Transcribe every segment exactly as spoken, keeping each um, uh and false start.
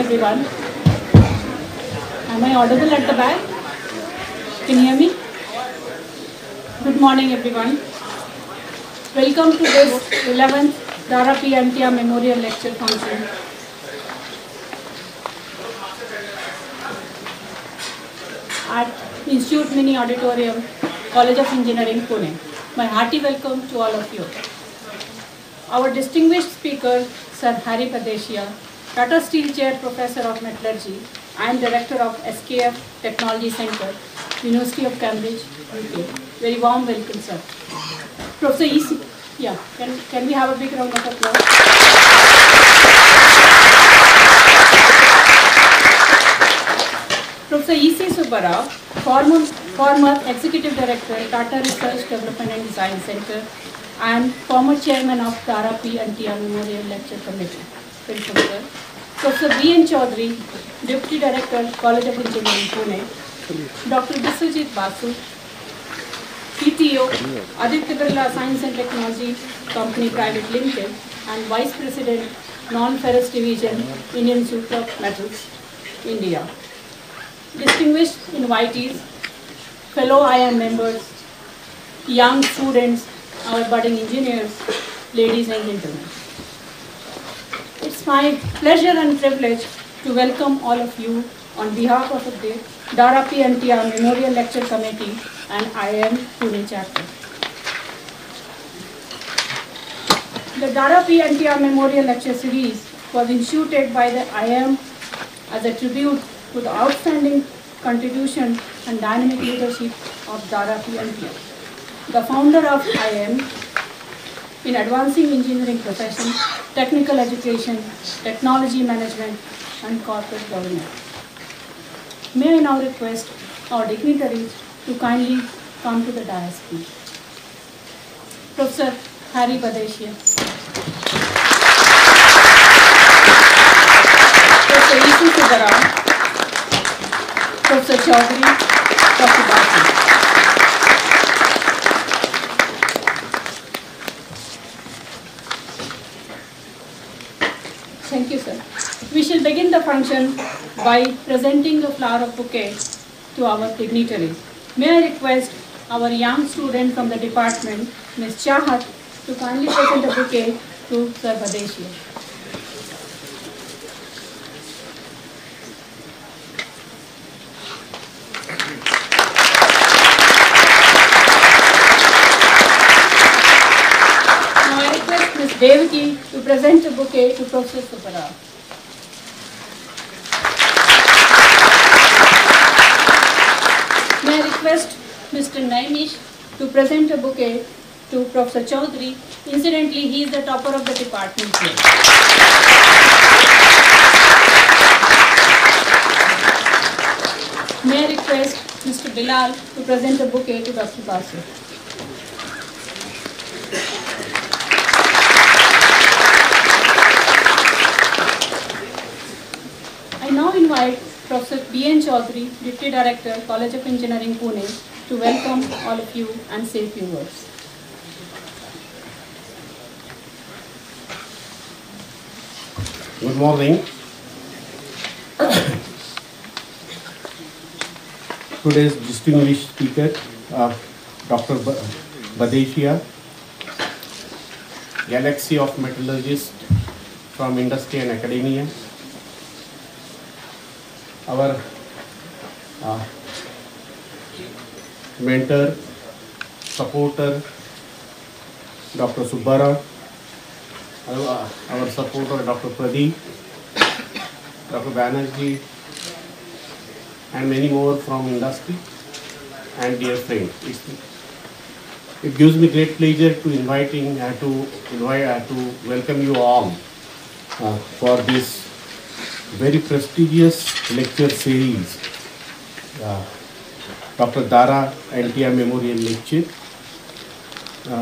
everyone. Am I audible at the back? Can you hear me? Good morning, everyone. Welcome to this eleventh Dara P Antia Memorial Lecture Function. At Institute Mini Auditorium, College of Engineering, Pune. My hearty welcome to all of you. Our distinguished speaker, Sir Harry Bhadeshia, Tata Steel Chair Professor of Metallurgy and Director of S K F Technology Center, University of Cambridge, U K. Very warm welcome, sir. Professor E C, yeah, can, can we have a big round of applause? Professor E C Subbarao, former, former Executive Director, Tata Research Development and Design Center, and former Chairman of Dara P Antia Memorial Lecture Committee. Welcome, sir. Professor B N Chaudhary, Deputy Director, College of Engineering, Pune. Doctor Biswajit Basu, C T O, Aditya Birla Science and Technology Company Private Limited, and Vice President, Non-Ferrous Division, Indian Institute of Metals, India. Distinguished invitees, fellow I I M members, young students, our budding engineers, ladies and gentlemen. It's my pleasure and privilege to welcome all of you on behalf of the Dara P Antia Memorial Lecture Committee and I I M Pune chapter. The Dara P Antia Memorial Lecture Series was instituted by the I I M as a tribute to the outstanding contribution and dynamic leadership of Dara P Antia, the founder of I I M in advancing engineering profession, technical education, technology management, and corporate governance. May I now request our dignitaries to kindly come to the dais, please. Professor Harry Bhadeshia. Professor E C Subbarao. Professor Chaudhary. Doctor Basu. Thank you, sir. We shall begin the function by presenting the flower bouquet to our dignitaries. May I request our young student from the department, Miz Chahat, to kindly present the bouquet to Sir Bhadeshia. Now I request Miz Devaki to present a bouquet to Professor Subbarao. May I request Mister Naimish to present a bouquet to Professor Chaudhary. Incidentally, he is the topper of the department here. May I request Mister Bilal to present a bouquet to Doctor Basu. I now invite Professor B N Chaudhary, Deputy Director, College of Engineering, Pune, to welcome all of you and say a few words. Good morning. Today's distinguished speaker, uh, Doctor Bhadeshia, galaxy of metallurgists from industry and academia. Our uh, mentor, supporter, Doctor Subbarao, uh, our supporter, Doctor Pradeep, Doctor Banerjee, and many more from industry, and dear friends. It's, it gives me great pleasure to inviting uh, to invite uh, to welcome you all uh, for this very prestigious lecture series, uh, Doctor Dara Antia Memorial Lecture. Uh,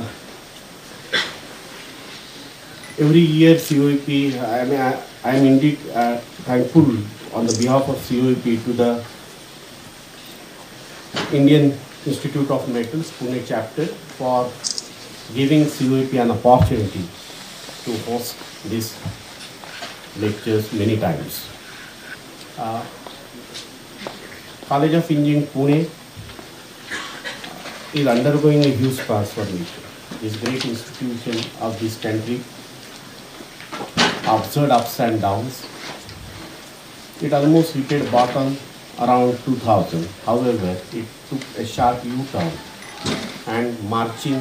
every year C O E P, I am, I am indeed uh, thankful on the behalf of C O E P to the Indian Institute of Metals, Pune chapter, for giving C O E P an opportunity to host these lectures many times. Uh, College of Engineering Pune is undergoing a huge transformation. This great institution of this country observed ups and downs. It almost hit bottom around two thousand. However, it took a sharp U-turn and marching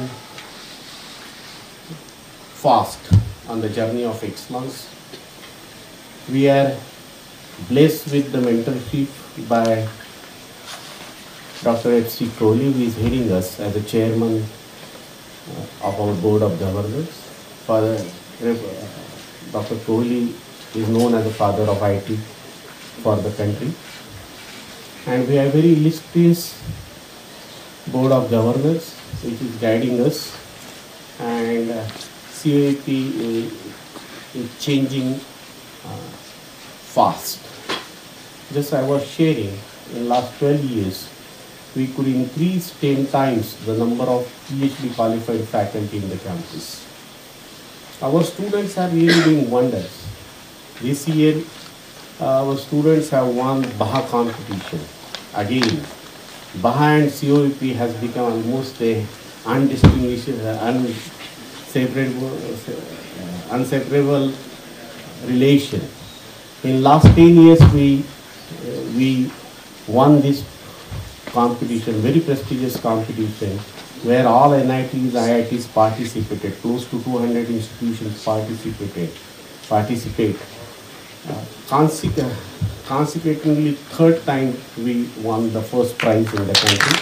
fast on the journey of excellence. We are blessed with the mentorship by Doctor H C Kohli, who is heading us as the chairman uh, of our board of governors. Father, uh, Doctor Kohli is known as the father of I T for the country. And we have a very illustrious board of governors which is guiding us, and uh, C O E P is, is changing uh, fast. Just I was sharing, in last twelve years, we could increase ten times the number of PhD qualified faculty in the campus. Our students are really doing wonders. This year, uh, our students have won Baha competition. Again, Baha and C O E P has become almost a undistinguished, uh, unseparable, uh, unseparable relation. In last ten years, we uh, we won this competition, very prestigious competition, where all N I Ts, I I Ts participated. Close to two hundred institutions participated. Participate. Uh, consequently, consequently, third time we won the first prize in the country.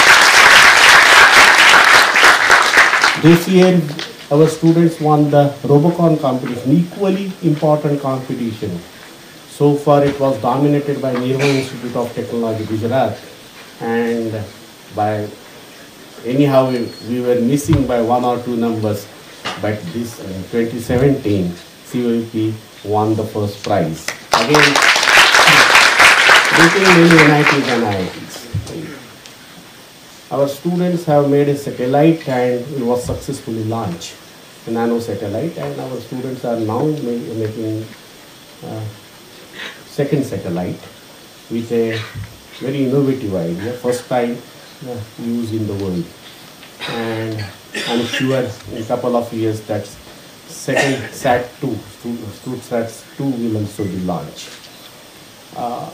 This year, our students won the Robocon competition, equally important competition. So far, it was dominated by Nirva Institute of Technology, Gujarat, and by anyhow we, we were missing by one or two numbers. But this in twenty seventeen, C O E P won the first prize. Again, beating many N I Ts and I I Ts. Our students have made a satellite and it was successfully launched, a nano satellite, and our students are now ma making uh, second satellite with a very innovative idea, first time uh, used in the world. And I'm sure in a couple of years that second sat two, StudSat two will also be launched. Uh,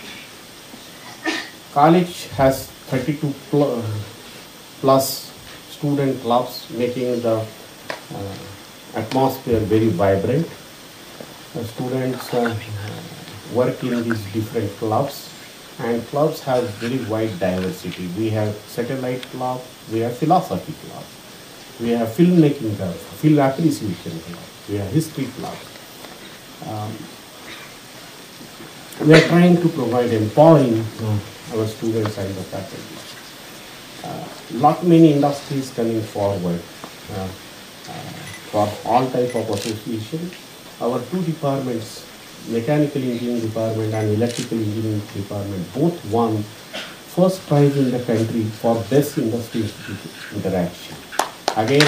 college has thirty-two pl plus student clubs, making the uh, atmosphere very vibrant. Uh, students uh, work in these different clubs, and clubs have very wide diversity. We have satellite club, we have philosophy club, we have filmmaking club, film appreciation club, we have history club. Um, we are trying to provide empowering uh, our students and the faculty. Uh, lot many industries coming forward uh, uh, for all type of association. Our two departments, mechanical engineering department and electrical engineering department, both won first prize in the country for best industry interaction. Again,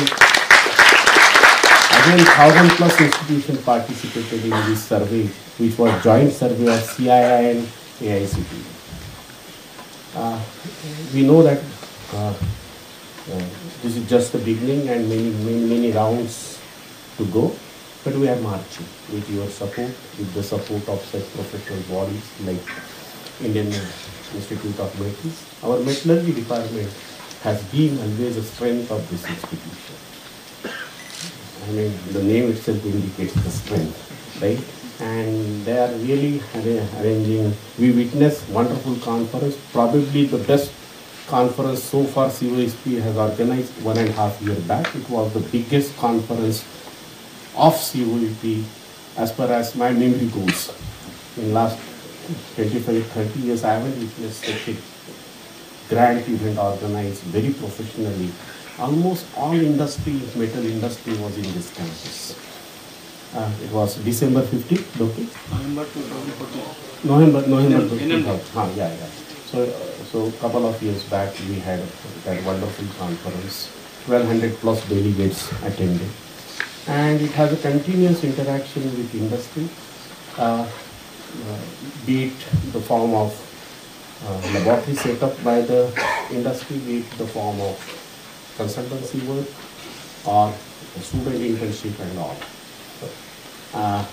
again, thousand plus institutions participated in this survey, which was joint survey of C I I and A I C T. Uh, we know that uh, uh, this is just the beginning and many, many, many rounds to go. But we are marching with your support, with the support of such professional bodies like Indian Institute of Metals. Our metallurgy department has been always the strength of this institution. I mean, the name itself indicates the strength, right? And they are really arranging. We witnessed wonderful conference, probably the best conference so far C O E P has organized one and a half year back. It was the biggest conference of C O E P as far as my memory goes. In last twenty-five, thirty years, I haven't witnessed such a grand event organized very professionally. Almost all industry, metal industry was in this campus. Uh, it was December fifteenth, okay? November two thousand fourteen. November, November two thousand. Ah, yeah, yeah. So, uh, so couple of years back, we had that wonderful conference. twelve hundred plus delegates attended. And it has a continuous interaction with industry. Uh, uh, be it the form of uh, laboratory set up by the industry, be it the form of consultancy work or student internship and all. So, uh,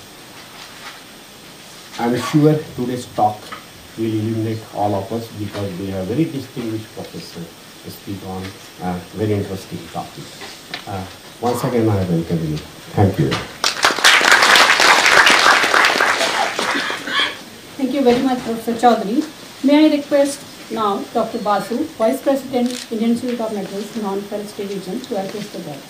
I'm sure today's talk will illuminate all of us because we have very distinguished professor to speak on a very interesting topic. Uh, once again, I welcome you. Thank you. Thank you very much, Professor Chaudhary. May I request now Doctor Basu, Vice President, Indian Institute of Metals, Non-Ferrous Division, to address the gathering.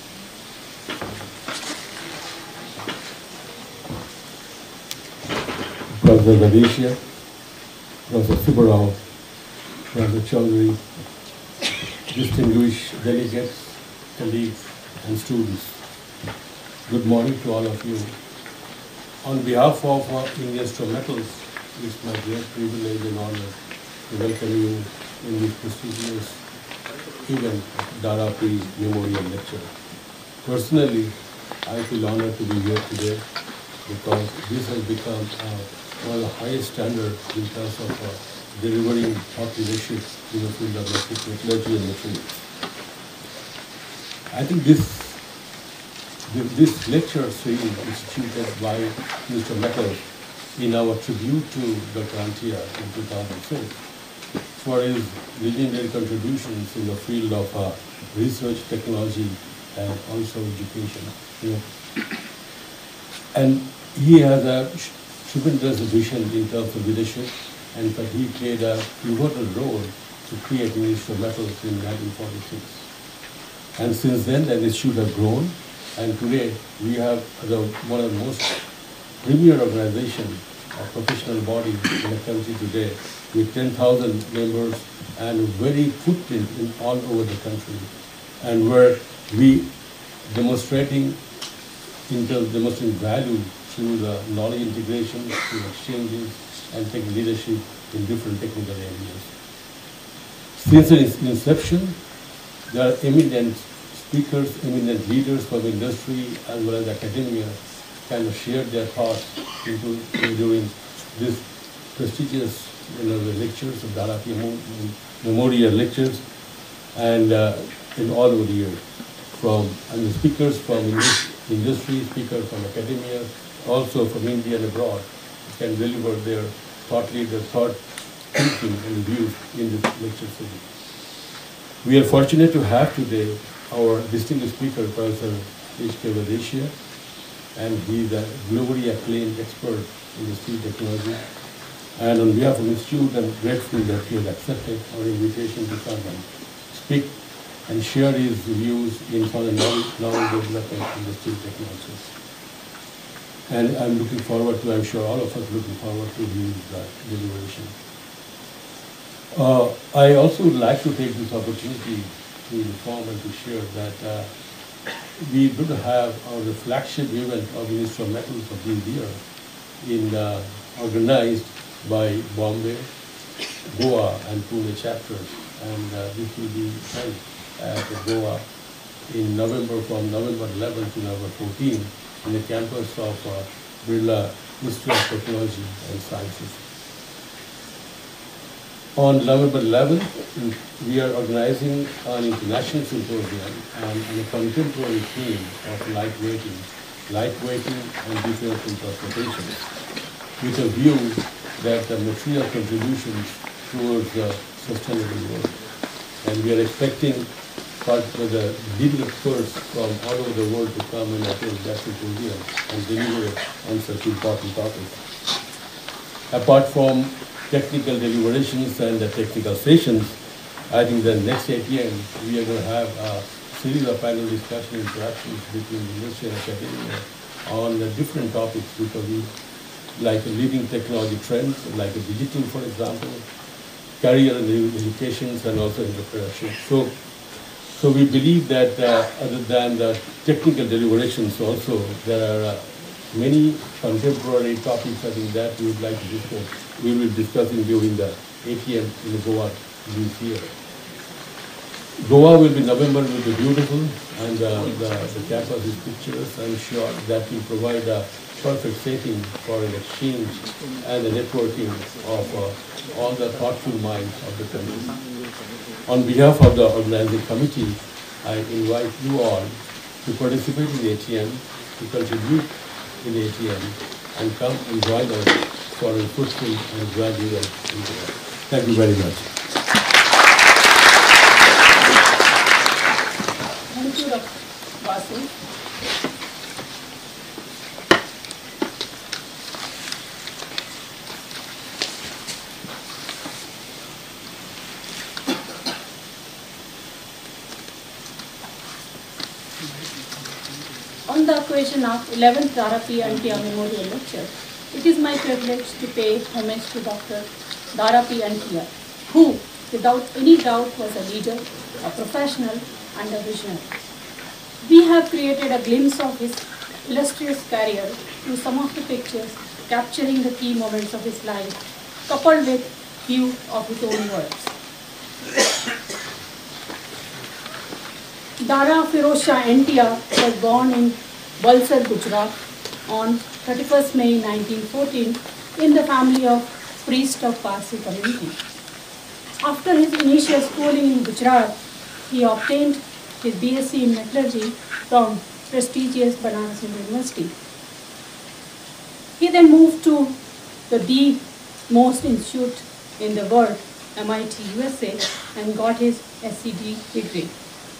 Doctor Bhadeshia, Professor Subbarao, Professor Chaudhary, distinguished delegates, colleagues, and students. Good morning to all of you. On behalf of uh, Indian Institute of Metals, it's my great privilege and honor to welcome you in this prestigious event, Dara P Memorial Lecture. Personally, I feel honored to be here today because this has become uh, one of the highest standards in terms of uh, delivering thought leadership in the field of metallurgy and materials. I think this this lecture series is instituted by Mister Metals in our tribute to Doctor Antia in two thousand six for his legendary contributions in the field of uh, research, technology, and also education. You know. And he has a tremendous vision in terms of leadership, and in fact he played a pivotal role to create the Institute of Metals in nineteen forty-six. And since then, the institute has grown, and today we have the, one of the most premier organizations, a professional body in the country today, with ten thousand members and very footprint in all over the country, and where we demonstrating in terms demonstrating value through the knowledge integration, through exchanges, and taking leadership in different technical areas. Since its inception, there are eminent speakers, eminent leaders from industry as well as academia kind of shared their thoughts into, during this prestigious you know, the lectures of Dara P Memorial Lectures, and uh, in all over the year, from and the speakers from industry, speakers from academia, also from India and abroad, can deliver their thought leader, thought thinking and views in this lecture series. We are fortunate to have today our distinguished speaker, Professor H K Bhadeshia, and he is a globally acclaimed expert in the steel technology. And on behalf of the Institute, I'm grateful that he has accepted our invitation to come and speak and share his views in further knowledge, knowledge development in the steel technologies. And I'm looking forward to, I'm sure all of us looking forward to his uh, deliberation. Uh, I also would like to take this opportunity to inform and to share that uh, we do have our flagship event of the Institute of Metals of this year in, uh, organized by Bombay, Goa and Pune chapters, and uh, this will be held at Goa in November, from November eleventh to November fourteenth, in the campus of uh, Birla Institute of Technology and Sciences. On November eleventh, we are organizing an international symposium on, on a contemporary theme of lightweighting, lightweighting and defense in transportation, with a view that the material contributions towards the sustainable world. And we are expecting part of the leading experts from all over the world to come and attend that symposium and deliver on such important topics. Apart from technical deliberations and the technical sessions, I think the next A T M we are going to have a series of panel discussion interactions between the industry and academia on the different topics, because we like leading technology trends, like a digital, for example, career and education, and also entrepreneurship. So, so we believe that uh, other than the technical deliberations, also there are uh, many contemporary topics, I think, that we would like to discuss. We will be discussing during the A T M in Goa this year. Goa will be, November will be beautiful, and uh, the, the campus is picturesque. I'm sure that will provide a perfect setting for an exchange and the networking of uh, all the thoughtful minds of the country. On behalf of the organizing committee, I invite you all to participate in A T M, to contribute in A T M, and come and join us for a fruitful and gradual interaction. Thank you very much. Thank you, Doctor Basu. On the occasion of eleventh Dara P Antia Memorial Lecture, it is my privilege to pay homage to Doctor Dara P Antia, who, without any doubt, was a leader, a professional, and a visionary. We have created a glimpse of his illustrious career through some of the pictures capturing the key moments of his life, coupled with few of his own words. Dara Pirosha Antia was born in Valsad, Gujarat on thirty-first May nineteen fourteen in the family of priest of Parsi community. After his initial schooling in Gujarat, he obtained his B S c in metallurgy from prestigious Banaras University. He then moved to the the most institute in the world, M I T U S A, and got his S C D degree.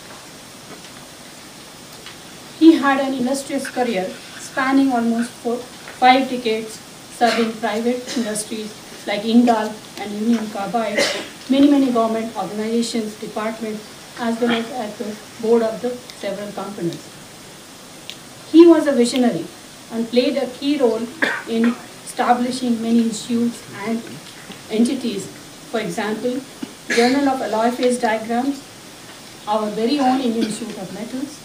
He had an illustrious career spanning almost four, five decades, serving private industries like Indal and Union Carbide, many, many government organizations, departments, as well as at the board of the several companies. He was a visionary and played a key role in establishing many institutes and entities. For example, Journal of Alloy Phase Diagrams, our very own Indian Institute of Metals.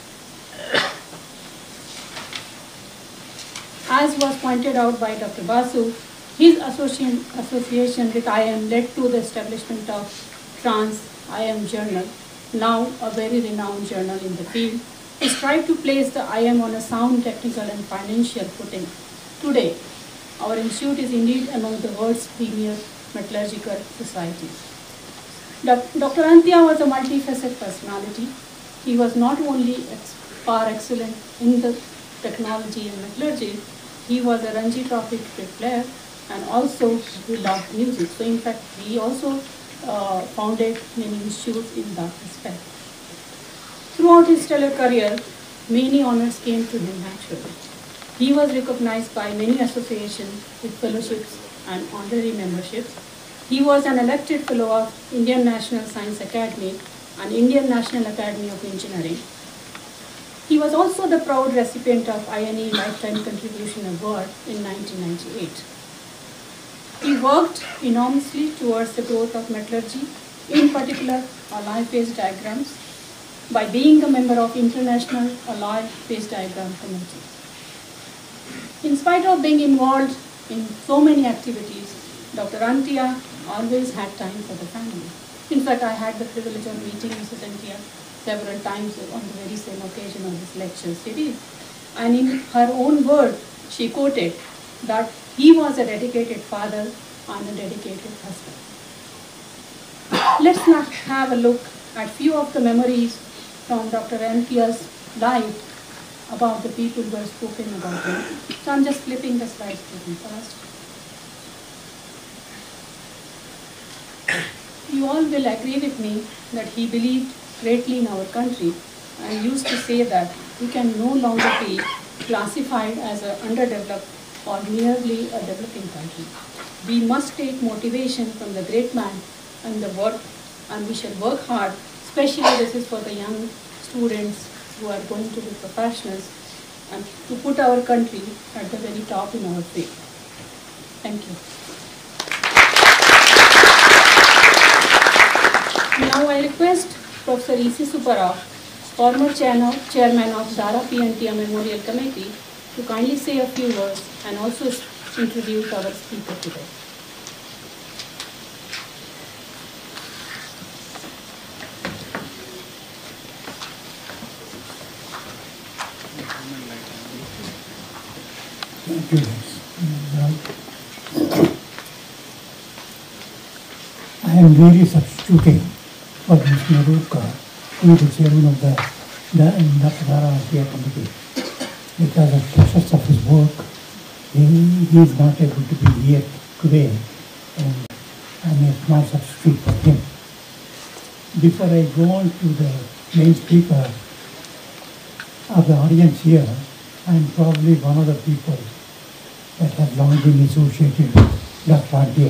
As was pointed out by Doctor Basu, his association, association with I M led to the establishment of Trans I M Journal, now a very renowned journal in the field, to strive to place the I M on a sound technical and financial footing. Today, our institute is indeed among the world's premier metallurgical societies. Doctor Antia was a multifaceted personality. He was not only far excellent in the technology and metallurgy, he was a Ranji Trophy cricket player, and also he loved music. So in fact, he also uh, founded many institutes in that respect. Throughout his stellar career, many honors came to him naturally. He was recognized by many associations with fellowships and honorary memberships. He was an elected fellow of Indian National Science Academy and Indian National Academy of Engineering. He was also the proud recipient of I N E Lifetime Contribution Award in nineteen ninety-eight. He worked enormously towards the growth of metallurgy, in particular alloy phase diagrams, by being a member of International Alloy Phase Diagram Committee. In spite of being involved in so many activities, Doctor Antia always had time for the family. In fact, I had the privilege of meeting Missus Antia several times on the very same occasion of this lecture series. And in her own word, she quoted that he was a dedicated father and a dedicated husband. Let's now have a look at few of the memories from Doctor Antia's life about the people who have spoken about him. So I'm just flipping the slides pretty fast. You all will agree with me that he believed greatly in our country and used to say that we can no longer be classified as an underdeveloped or merely a developing country. We must take motivation from the great man and the work, and we shall work hard, especially this is for the young students who are going to be professionals, and to put our country at the very top in our field. Thank you. Now I request Professor E C Subbarao, former chairman of Dara P Antia Memorial Committee, to kindly say a few words and also introduce our speaker today. am really substituting for Mister Narukka, who is the chairman of the, the Dr Dara P committee. Because of pressures of his work, he, he is not able to be here today, and I am a small substitute for him. Before I go on to the main speaker of the audience here, I am probably one of the people that have long been associated with Dr Antia.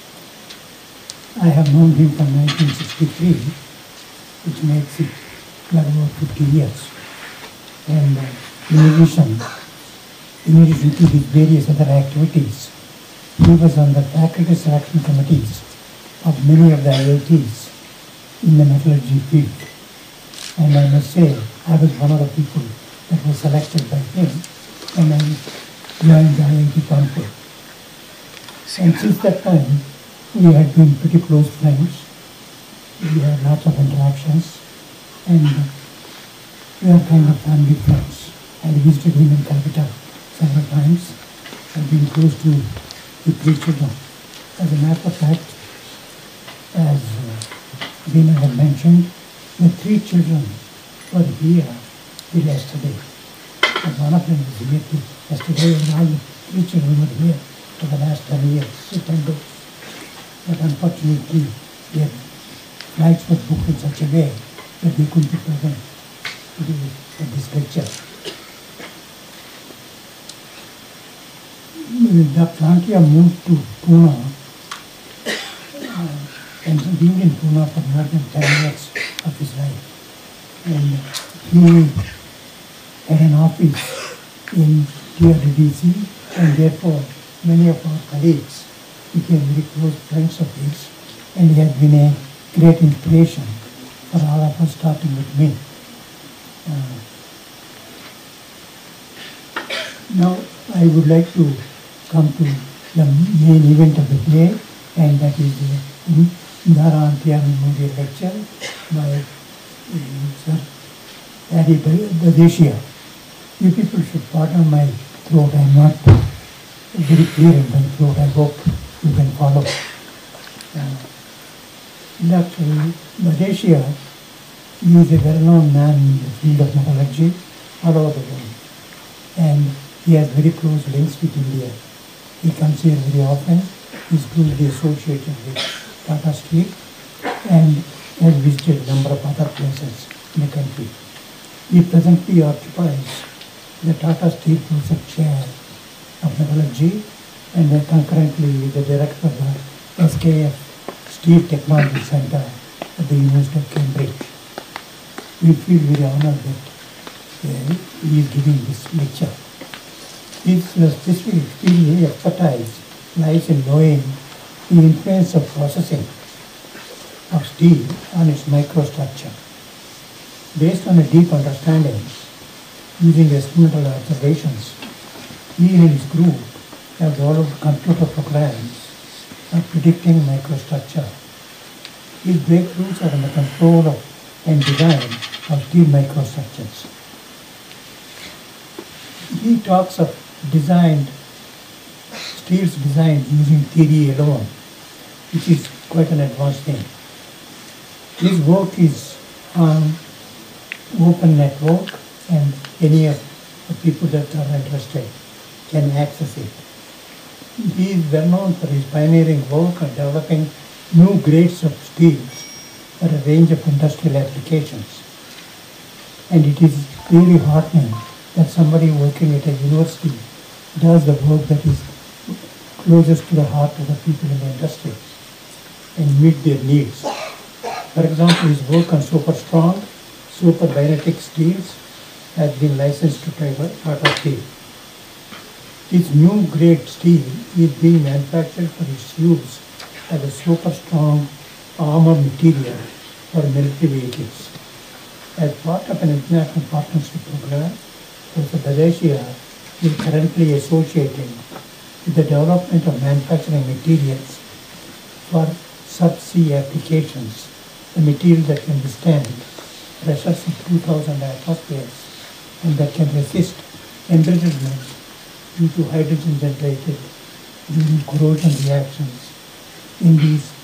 I have known him from nineteen sixty-three, which makes it well over fifty years. And uh, in addition, in addition to these various other activities, he was on the faculty selection committees of many of the I I Ts in the metallurgy field. And I must say, I was one of the people that was selected by him, and I joined the I I T Kanpur. And since that time, we had been pretty close friends. We had lots of interactions, and we are kind of family friends. I visited him in Calcutta several times. I've been close to the three children. As a matter of fact, as uh, Dina had mentioned, the three children were here till yesterday. And one of them was here till yesterday, and all the three children were here for the last ten years, so ten days. But unfortunately, their flights were booked in such a way that they couldn't be present at this lecture. Doctor Antia moved to Pune, uh, and he been in Pune for more than ten years of his life. And he had an office in T R D C, and therefore many of our colleagues became very close friends of his, and he has been a great inspiration for all of us, starting with me. Uh, now I would like to come to the main event of the day, and that is the Dara Antia Memorial Lecture by uh, Sir Harry Bhadeshia. You people should pardon my throat. I am not very clear in my throat. I hope you can follow. Uh, Doctor Bhadeshia is a well-known man in the field of metallurgy all over the world, and he has very close links with India. He comes here very often. He is closely associated with Tata Steel and has visited a number of other places in the country. He presently occupies the Tata Steel Project Chair of Metallurgy, and uh, concurrently the Director of the S K F Steel Technology Center at the University of Cambridge. We feel very honored that uh, he is giving this lecture. His uh, specific field of expertise lies in knowing the influence of processing of steel on its microstructure. Based on a deep understanding, using experimental observations, he and his group have developed computer programs for predicting microstructure. His breakthroughs are in the control of and design of steel microstructures. He talks of designed, steels designed using theory alone, which is quite an advanced thing. His work is on open network, and any of the people that are interested can access it. He is well known for his pioneering work on developing new grades of steels for a range of industrial applications. And it is really heartening that somebody working at a university does the work that is closest to the heart of the people in the industry and meet their needs. For example, his work on super strong, super magnetic steels has been licensed to Tata Steel. His new grade steel is being manufactured for its use as a super strong armor material for military vehicles. As part of an international partnership program, Doctor Bhadeshia is currently associating with the development of manufacturing materials for subsea applications, a material that can withstand pressures of two thousand atmospheres and that can resist embrittlement due to hydrogen generated during corrosion reactions in these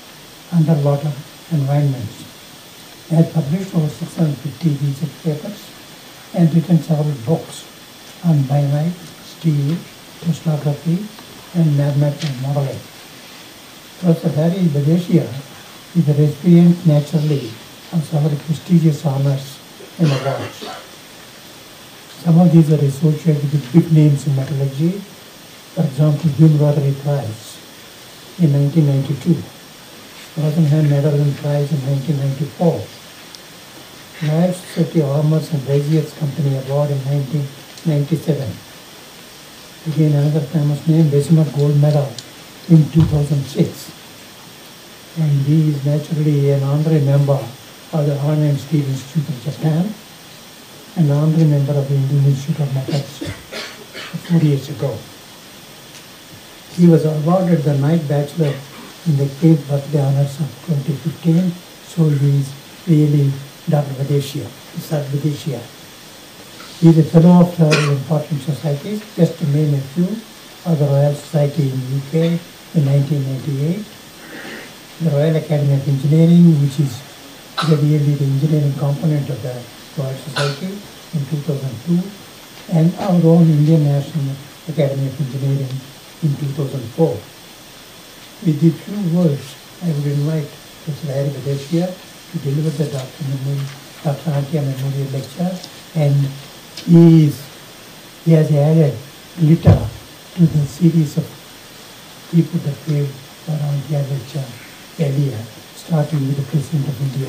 underwater environments. He has published over six hundred fifty research papers and written several books on bionite, steel, crystallography, and mathematical modeling. Professor Harry Bhadeshia is a recipient naturally of several prestigious honors and awards. Some of these are associated with big names in metallurgy. For example, Bill Rotary Prize in nineteen ninety-two, Rosenhan Netherlands Prize in nineteen ninety-four, Royal Society Armors and Braziers Company Award in nineteen ninety-seven. Again, another famous name, Bessemer Gold Medal in two thousand six. And he is naturally an honorary member of the Iron and Steel Institute of Japan and honorary member of the Indian Institute of Metals four years ago. He was awarded the Knight Bachelor in the eighth birthday honors of twenty fifteen, so he is really Doctor Bhadeshia, Sir Bhadeshia. He is a fellow of several important societies, just to name a few, of the Royal Society in U K in nineteen ninety-eight, the Royal Academy of Engineering, which is really the engineering component of the Royal Society in two thousand two, and our own Indian National Academy of Engineering in two thousand four. With these few words, I would invite Professor Harry Bhadeshia to deliver the Doctor Dr Antia Memorial Lecture, and he, is, he has added glitter to the series of people that gave the Antia Lecture earlier, starting with the President of India.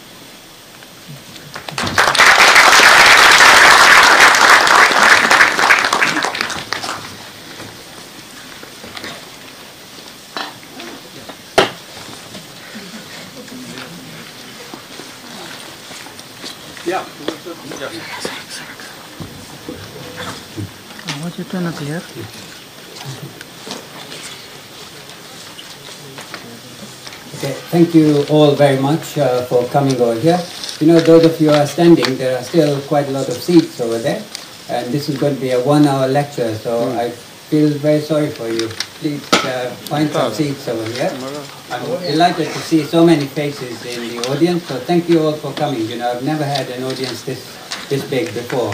Yeah. Was it not clear? Okay, thank you all very much uh, for coming over here. You know, those of you who are standing, there are still quite a lot of seats over there, and this is going to be a one-hour lecture, so mm. I feel very sorry for you. Please uh, find some seats over here. I'm delighted to see so many faces in the audience, so thank you all for coming. You know, I've never had an audience this, this big before.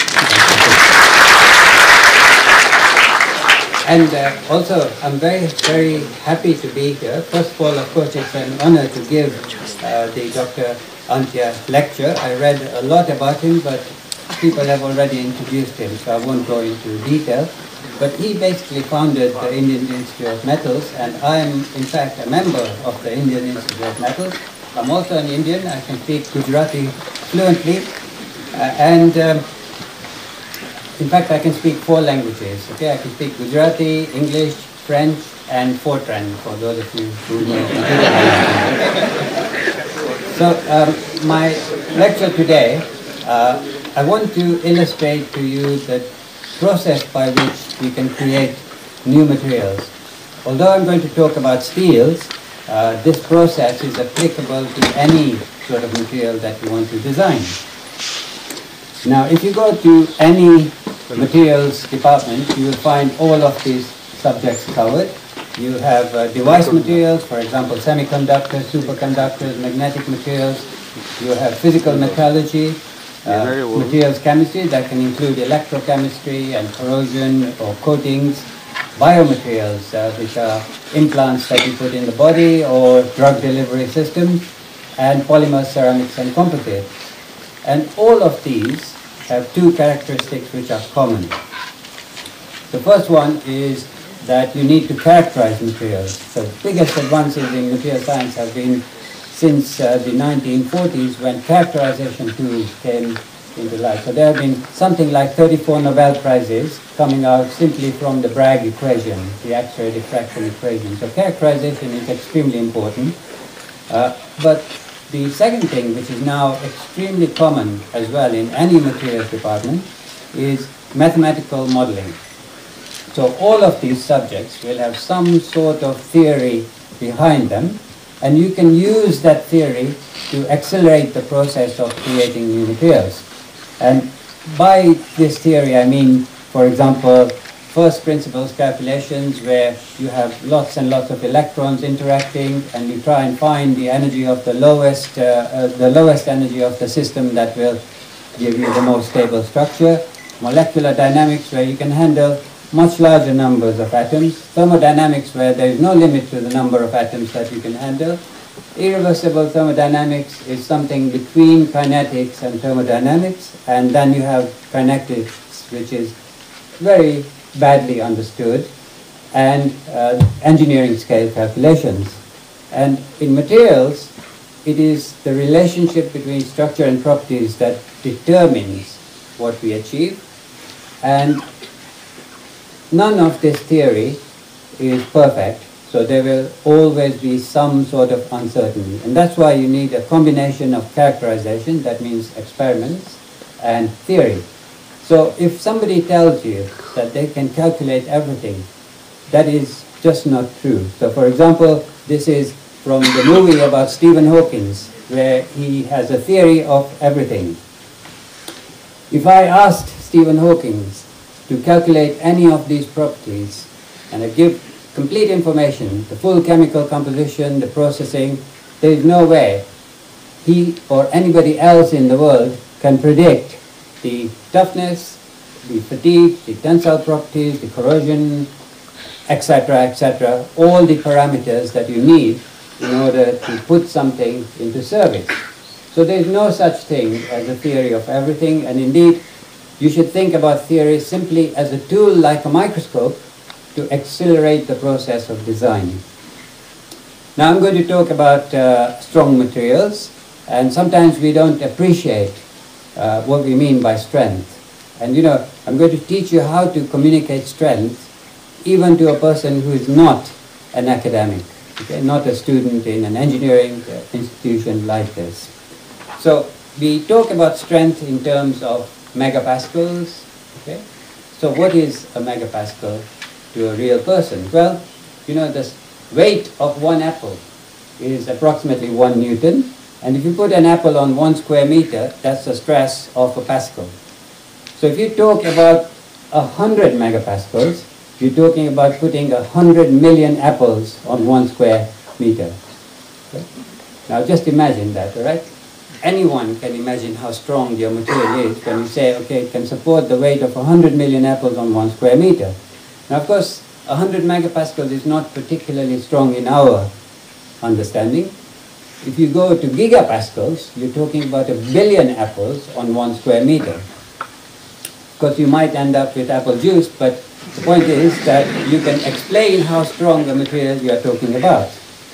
And uh, also, I'm very, very happy to be here. First of all, of course, it's an honor to give uh, the Doctor Antia lecture. I read a lot about him, but people have already introduced him, so I won't go into detail. But he basically founded the Indian Institute of Metals, and I am, in fact, a member of the Indian Institute of Metals. I'm also an Indian. I can speak Gujarati fluently, uh, and um, in fact, I can speak four languages. Okay, I can speak Gujarati, English, French, and Fortran, for those of you who know. So, um, my lecture today, uh, I want to illustrate to you the process by which we can create new materials. Although I'm going to talk about steels, uh, this process is applicable to any sort of material that you want to design. Now, if you go to any materials department, you will find all of these subjects covered. You have uh, device materials, for example, semiconductors, superconductors, magnetic materials. You have physical metallurgy, uh, materials chemistry that can include electrochemistry and corrosion or coatings, biomaterials, uh, which are implants that you put in the body or drug delivery systems, and polymers, ceramics, and composites. And all of these have two characteristics which are common. The first one is that you need to characterize materials. So the biggest advances in material science have been since uh, the nineteen forties, when characterization tools came into light. So there have been something like thirty-four Nobel Prizes coming out simply from the Bragg equation, the X-ray diffraction equation. So characterization is extremely important. Uh, but the second thing, which is now extremely common as well in any materials department, is mathematical modeling. So all of these subjects will have some sort of theory behind them, and you can use that theory to accelerate the process of creating new materials. And by this theory, I mean, for example, first principles calculations where you have lots and lots of electrons interacting, and you try and find the energy of the lowest, uh, uh, the lowest energy of the system that will give you the most stable structure. Molecular dynamics, where you can handle much larger numbers of atoms. Thermodynamics, where there is no limit to the number of atoms that you can handle. Irreversible thermodynamics is something between kinetics and thermodynamics, and then you have kinetics, which is very badly understood, and uh, engineering scale calculations. And in materials, it is the relationship between structure and properties that determines what we achieve, and none of this theory is perfect, so there will always be some sort of uncertainty. And that's why you need a combination of characterization, that means experiments, and theory. So if somebody tells you that they can calculate everything, that is just not true. So for example, this is from the movie about Stephen Hawking, where he has a theory of everything. If I asked Stephen Hawking to calculate any of these properties, and I give complete information, the full chemical composition, the processing, there is no way he or anybody else in the world can predict the toughness, the fatigue, the tensile properties, the corrosion, et cetera, et cetera, all the parameters that you need in order to put something into service. So there is no such thing as a theory of everything, and indeed you should think about theory simply as a tool like a microscope to accelerate the process of design. Now I'm going to talk about uh, strong materials, and sometimes we don't appreciate uh, what we mean by strength. And you know, I'm going to teach you how to communicate strength even to a person who is not an academic, okay? Not a student in an engineering uh, institution like this. So we talk about strength in terms of megapascals. Okay? So what is a megapascal to a real person? Well, you know, the weight of one apple is approximately one newton, and if you put an apple on one square meter, that's the stress of a pascal. So if you talk about a hundred megapascals, you're talking about putting a hundred million apples on one square meter. Okay? Now just imagine that, all right? Anyone can imagine how strong your material is when you say, okay, it can support the weight of a hundred million apples on one square meter. Now, of course, a hundred megapascals is not particularly strong in our understanding. If you go to gigapascals, you're talking about a billion apples on one square meter. Of course, you might end up with apple juice, but the point is that you can explain how strong the material you are talking about.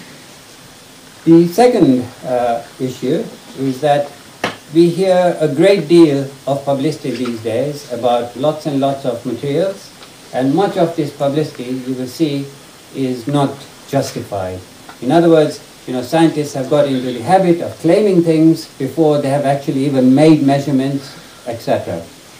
The second uh, issue is that we hear a great deal of publicity these days about lots and lots of materials, and much of this publicity, you will see, is not justified. In other words, you know, scientists have got into the habit of claiming things before they have actually even made measurements, et cetera.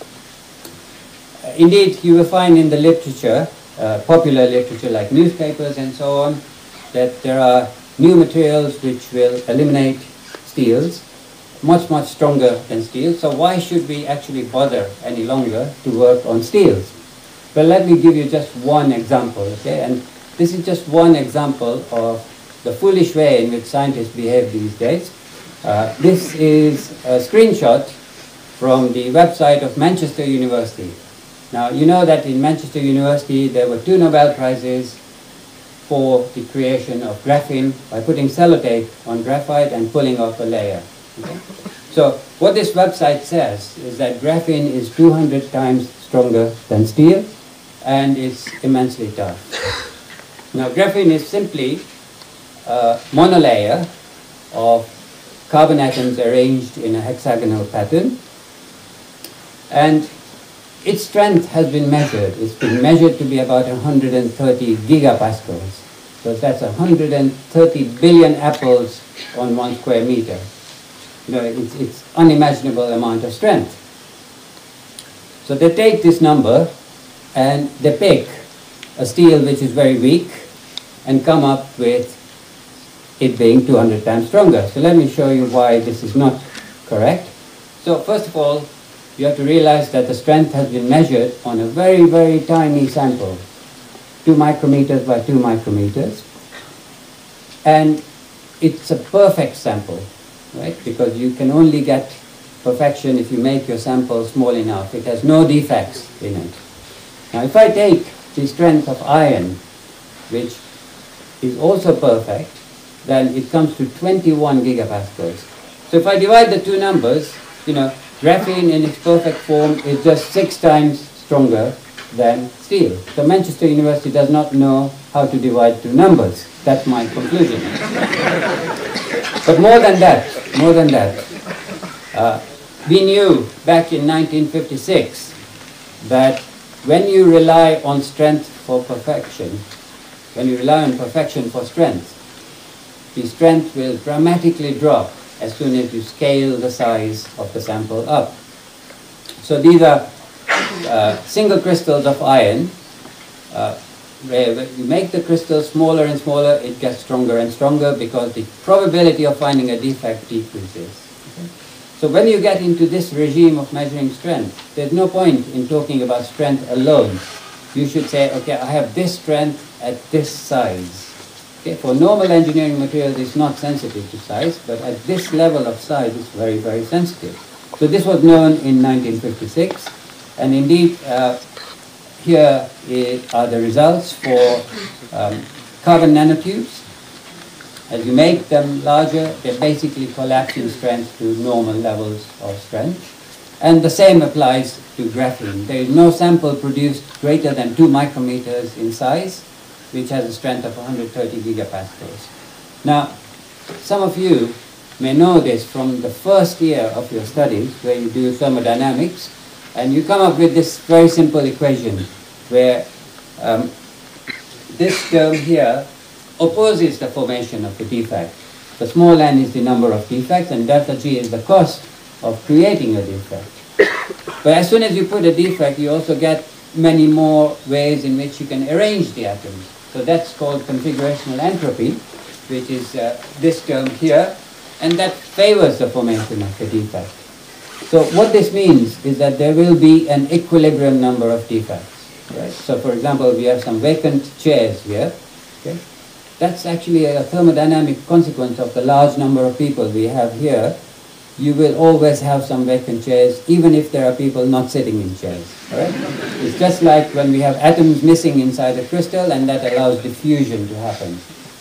Indeed, you will find in the literature, uh, popular literature like newspapers and so on, that there are new materials which will eliminate steels, much, much stronger than steel. So why should we actually bother any longer to work on steels? Well, let me give you just one example, okay? And this is just one example of the foolish way in which scientists behave these days. Uh, this is a screenshot from the website of Manchester University. Now, you know that in Manchester University there were two Nobel Prizes for the creation of graphene by putting sellotape on graphite and pulling off a layer. Okay? So what this website says is that graphene is two hundred times stronger than steel and is immensely tough. Now, graphene is simply a monolayer of carbon atoms arranged in a hexagonal pattern, and its strength has been measured. It's been measured to be about one hundred thirty gigapascals. So that's one hundred thirty billion apples on one square meter. You know, it's, it's unimaginable amount of strength. So they take this number and they pick a steel which is very weak and come up with it being two hundred times stronger. So let me show you why this is not correct. So first of all, you have to realize that the strength has been measured on a very, very tiny sample, two micrometers by two micrometers. And it's a perfect sample, right? Because you can only get perfection if you make your sample small enough. It has no defects in it. Now, if I take the strength of iron, which is also perfect, then it comes to twenty-one gigapascals. So if I divide the two numbers, you know, graphene in its perfect form is just six times stronger than steel. So Manchester University does not know how to divide two numbers. That's my conclusion. But more than that, more than that, uh, we knew back in nineteen fifty-six that when you rely on strength for perfection, when you rely on perfection for strength, the strength will dramatically drop as soon as you scale the size of the sample up. So these are uh, single crystals of iron. Uh, where when you make the crystal smaller and smaller, it gets stronger and stronger because the probability of finding a defect decreases. Okay? So when you get into this regime of measuring strength, there's no point in talking about strength alone. You should say, okay, I have this strength at this size. Okay, for normal engineering materials, it's not sensitive to size, but at this level of size, it's very, very sensitive. So this was known in nineteen fifty-six, and indeed, uh, here are the results for um, carbon nanotubes. As you make them larger, they basically collapse in strength to normal levels of strength. And the same applies to graphene. There is no sample produced greater than two micrometers in size, which has a strength of one hundred thirty gigapascals. Now, some of you may know this from the first year of your studies, where you do thermodynamics, and you come up with this very simple equation, where um, this term here opposes the formation of the defect. The small n is the number of defects, and delta G is the cost of creating a defect. But as soon as you put a defect, you also get many more ways in which you can arrange the atoms. So that's called configurational entropy, which is uh, this term here, and that favors the formation of the defect. So what this means is that there will be an equilibrium number of defects. Right? So for example, we have some vacant chairs here. Okay? That's actually a thermodynamic consequence of the large number of people we have here. You will always have some vacant chairs, even if there are people not sitting in chairs. Right? It's just like when we have atoms missing inside a crystal, and that allows diffusion to happen.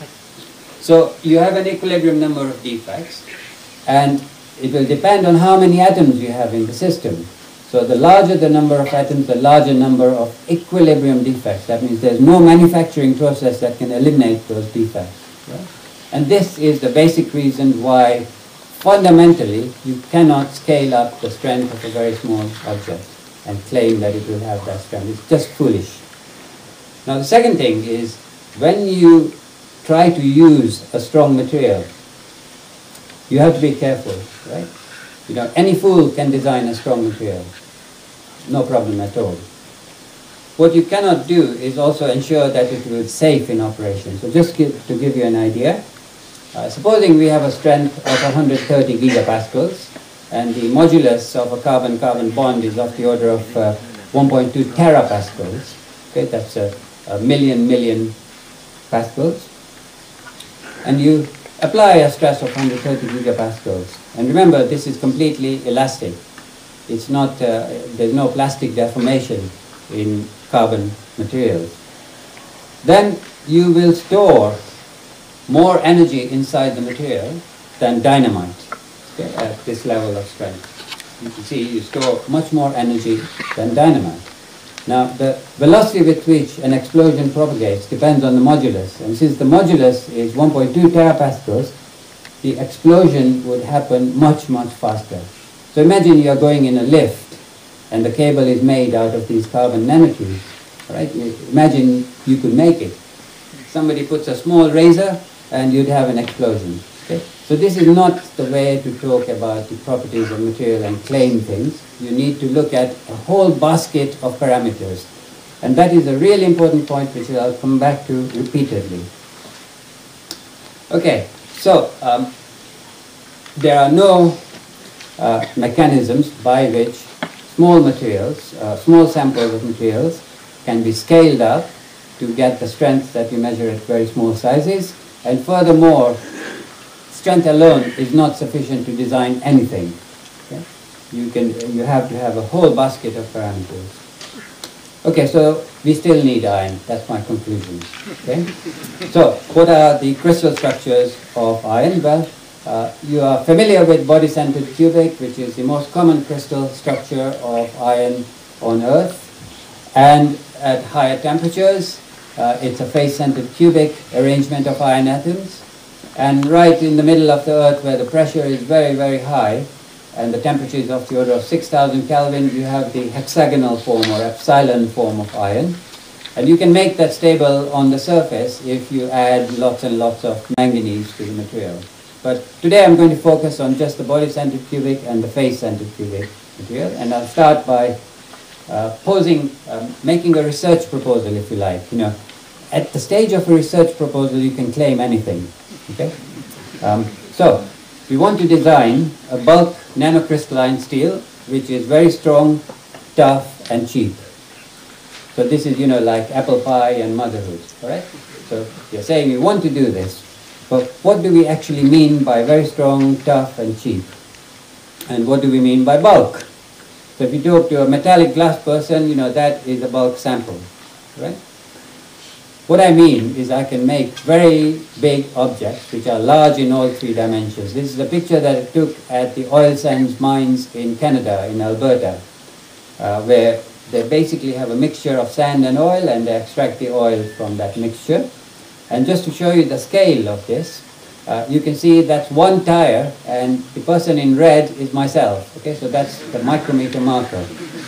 So you have an equilibrium number of defects, and it will depend on how many atoms you have in the system. So the larger the number of atoms, the larger number of equilibrium defects. That means there's no manufacturing process that can eliminate those defects. Right? And this is the basic reason why fundamentally you cannot scale up the strength of a very small object and claim that it will have that strength. It's just foolish. Now the second thing is, when you try to use a strong material, you have to be careful, right? You know, any fool can design a strong material. No problem at all. What you cannot do is also ensure that it will be safe in operation. So just give, to give you an idea, uh, supposing we have a strength of one hundred thirty gigapascals, and the modulus of a carbon-carbon bond is of the order of uh, one point two terapascals. Okay, that's a, a million million pascals. And you apply a stress of one hundred thirty gigapascals. And remember, this is completely elastic. It's not, uh, there's no plastic deformation in carbon materials. Then you will store more energy inside the material than dynamite, okay, at this level of strength. You can see you store much more energy than dynamite. Now, the velocity with which an explosion propagates depends on the modulus. And since the modulus is one point two terapascals, the explosion would happen much, much faster. So imagine you're going in a lift, and the cable is made out of these carbon nanotubes. Right? Imagine you could make it. Somebody puts a small razor, and you'd have an explosion. Okay? So this is not the way to talk about the properties of material and claim things. You need to look at a whole basket of parameters. And that is a really important point which I'll come back to repeatedly. Okay, so um, there are no uh, mechanisms by which small materials, uh, small samples of materials can be scaled up to get the strength that you measure at very small sizes. And furthermore, strength alone is not sufficient to design anything. Okay? You can, you have to have a whole basket of parameters. Okay, so we still need iron. That's my conclusion. Okay? So, what are the crystal structures of iron? Well, uh, you are familiar with body-centered cubic, which is the most common crystal structure of iron on Earth. And at higher temperatures, uh, it's a face-centered cubic arrangement of iron atoms. And right in the middle of the Earth, where the pressure is very, very high, and the temperature is of the order of six thousand Kelvin, you have the hexagonal form or epsilon form of iron. And you can make that stable on the surface if you add lots and lots of manganese to the material. But today I'm going to focus on just the body-centered cubic and the face-centered cubic material. And I'll start by uh, posing, um, making a research proposal, if you like. You know, at the stage of a research proposal, you can claim anything. Okay? Um, so, we want to design a bulk nanocrystalline steel which is very strong, tough and cheap. So this is, you know, like apple pie and motherhood, alright? So you're saying you want to do this, but what do we actually mean by very strong, tough and cheap? And what do we mean by bulk? So if you talk to a metallic glass person, you know, that is a bulk sample, right? What I mean is I can make very big objects which are large in all three dimensions. This is a picture that I took at the oil sands mines in Canada, in Alberta, uh, where they basically have a mixture of sand and oil and they extract the oil from that mixture. And just to show you the scale of this, uh, you can see that's one tire and the person in red is myself. Okay, so that's the micrometer marker.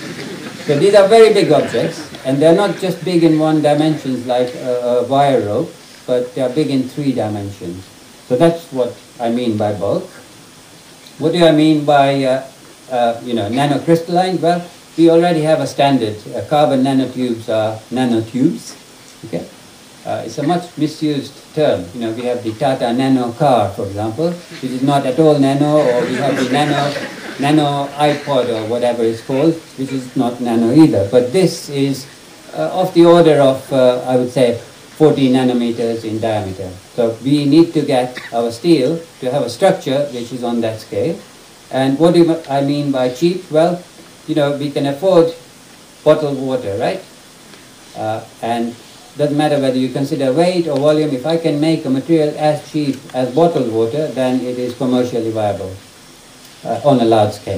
So these are very big objects. And they're not just big in one dimension like a, a wire rope, but they're big in three dimensions. So that's what I mean by bulk. What do I mean by, uh, uh, you know, nanocrystalline? Well, we already have a standard. Uh, carbon nanotubes are nanotubes. Okay, uh, it's a much misused term. You know, we have the Tata Nano car, for example, which is not at all nano, or we have the nano. nano iPod or whatever it's called, which is not nano either. But this is uh, of the order of, uh, I would say, forty nanometers in diameter. So we need to get our steel to have a structure which is on that scale. And what do I mean by cheap? Well, you know, we can afford bottled water, right? Uh, and doesn't matter whether you consider weight or volume. If I can make a material as cheap as bottled water, then it is commercially viable. Uh, on a large scale.